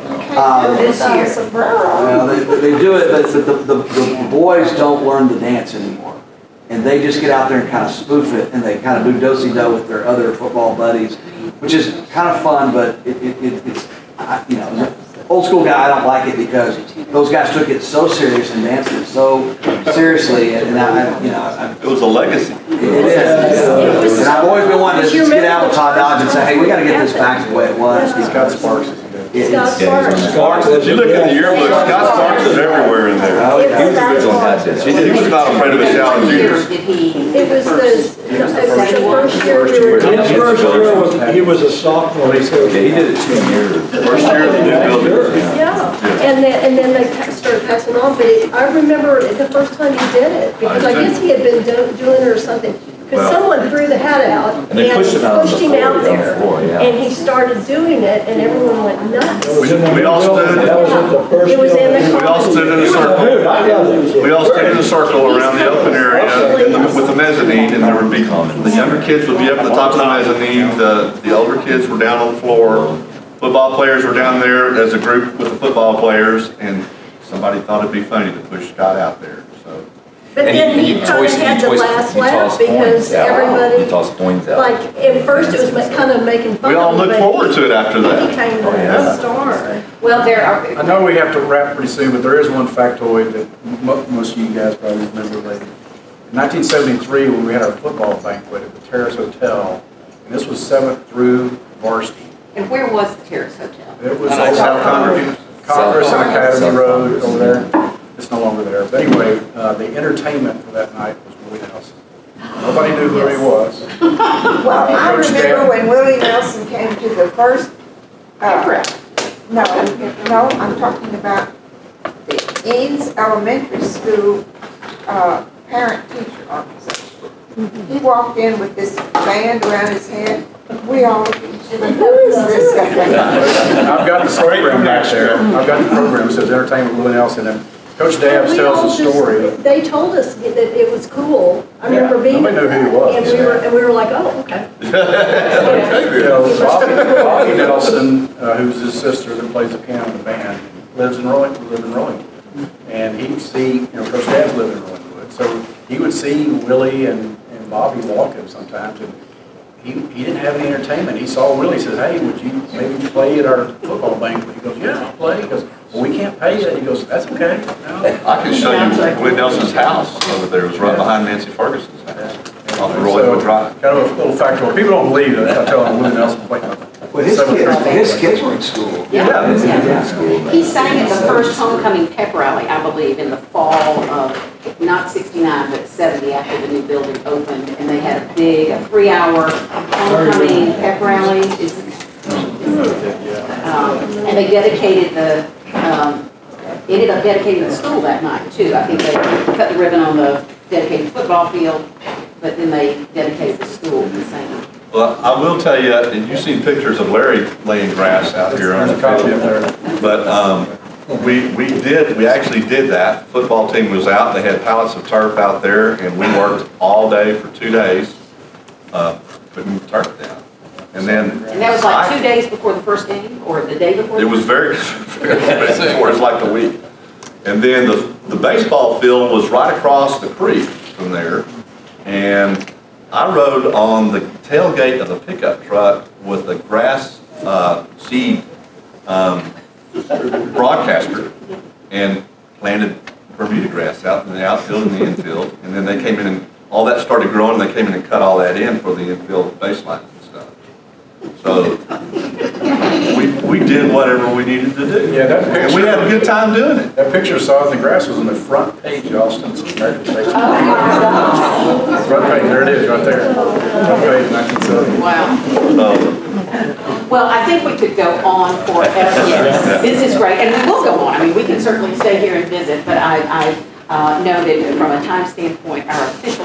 [SPEAKER 7] well, they do it, but the boys don't learn the dance anymore. And they just get out there and kind of spoof it, and they kind of do do-si-do with their other football buddies, which is kind of fun, but it's, you know, old school guy, I don't like it because those guys took it so serious and danced it so seriously, and
[SPEAKER 5] it was a legacy.
[SPEAKER 7] It is. And I've always been wanting to just get out with Todd Dodge and say, hey, we got to get this back the way it was.
[SPEAKER 8] Scott Sparks.
[SPEAKER 7] Sparks.
[SPEAKER 5] If you look at the yearbook, Scott Sparks is everywhere in there.
[SPEAKER 7] Oh, yeah.
[SPEAKER 10] He was the original hat dance.
[SPEAKER 5] He was not afraid of a challenge either.
[SPEAKER 2] It was the first year we were doing
[SPEAKER 11] His
[SPEAKER 2] it.
[SPEAKER 11] first year was, he was a sophomore.
[SPEAKER 10] Yeah, he did it 2 years.
[SPEAKER 5] First year of the new building.
[SPEAKER 2] Yeah, and then they started passing on, but I remember the first time he did it, because I guess he had been doing it or something. Because someone threw the hat out
[SPEAKER 10] And they pushed him out on the
[SPEAKER 2] pushed him
[SPEAKER 10] floor,
[SPEAKER 2] out
[SPEAKER 10] on the
[SPEAKER 2] there,
[SPEAKER 10] floor, yeah.
[SPEAKER 2] and he started doing it, and everyone went nuts.
[SPEAKER 5] We all stood.
[SPEAKER 2] It was in the
[SPEAKER 5] We all stood in a circle. We all stood in a circle around the open area with the mezzanine, and there would be, the younger kids would be up at the top of the mezzanine, the older kids were down on the floor, football players were down there as a group with the football players, and somebody thought it'd be funny to push Scott out there, so.
[SPEAKER 2] But then he kind of had the last laugh because everybody,
[SPEAKER 10] He tossed coins out.
[SPEAKER 2] like, at first it was kind of making fun
[SPEAKER 5] We all
[SPEAKER 2] of him,
[SPEAKER 5] look
[SPEAKER 2] but
[SPEAKER 5] forward to it after
[SPEAKER 2] he
[SPEAKER 5] that.
[SPEAKER 2] became the star.
[SPEAKER 1] Well, there are,
[SPEAKER 8] I know we have to wrap pretty soon, but there is one factoid that most of you guys probably remember later. In 1973, when we had our football banquet at the Terrace Hotel, and this was 7th through varsity.
[SPEAKER 1] and where was the Terrace Hotel?
[SPEAKER 8] It was on South Congress and Academy Road over there. It's no longer there. But anyway, the entertainment for that night was Willie Nelson. Nobody knew who he was.
[SPEAKER 9] Well, I remember when Willie Nelson came to the first, no, I'm talking about the Eanes Elementary School parent-teacher organization. He walked in with this band around his head. We all looked at each other, who is this guy?
[SPEAKER 8] I've got the program back there. I've got the program that says Entertainment with Willie Nelson. And Coach Dabbs tells the story.
[SPEAKER 2] They told us that it was cool. I remember being
[SPEAKER 8] nobody knew who he was.
[SPEAKER 2] And we were like, oh, okay.
[SPEAKER 8] You know, Bobby Nelson, who's his sister that plays the piano in the band, lives in Rollingwood. And he'd see, you know, Coach Dabbs lived in Rollingwood. So he would see Willie and Bobby walking sometimes. And he didn't have any entertainment. He saw Willie, he says, hey, would you maybe play at our football banquet? He goes, yeah, I'll play. He goes, well, we can't pay you. He goes, that's okay. No.
[SPEAKER 5] I can show you Willie Nelson's house over there. It was right behind Nancy Ferguson's house off of Rollingwood Drive.
[SPEAKER 8] Kind of a little factual. People don't believe it. I tell them Willie Nelson played.
[SPEAKER 7] Well, his kids were in school.
[SPEAKER 1] Yeah.
[SPEAKER 10] His kids were in school.
[SPEAKER 1] He sang at the first homecoming pep rally, I believe, in the fall of, not 69, but 70, after the new building opened. And they had a big, 3-hour homecoming pep rally. And they dedicated ended up dedicating the school that night, too. I think they cut the ribbon on the dedicated football field, but then they dedicated the school the same.
[SPEAKER 5] Well, I will tell you, and you've seen pictures of Larry laying grass out here on the field. But we actually did that. The football team was out. They had pallets of turf out there, and we worked all day for 2 days putting turf down. And
[SPEAKER 1] that was like 2 days before the first game, or the day before?
[SPEAKER 5] It was very before. It's like a week. And then the baseball field was right across the creek from there, and I rode on the tailgate of the pickup truck with a grass seed broadcaster and planted Bermuda grass out in the outfield and the infield. And then they came in and all that started growing, and they came in and cut all that in for the infield baseline and stuff. So we did whatever we needed to do.
[SPEAKER 8] Yeah, that picture.
[SPEAKER 5] And we had a good time doing it.
[SPEAKER 8] That picture of South and Grass was on the front page of Austin's American Baseball. Front page, there it is, right there. Front page, 1970.
[SPEAKER 1] Wow. Well, I think we could go on forever. Yes, this is great, and we will go on. I mean, we can certainly stay here and visit, but I know that from a time standpoint, our official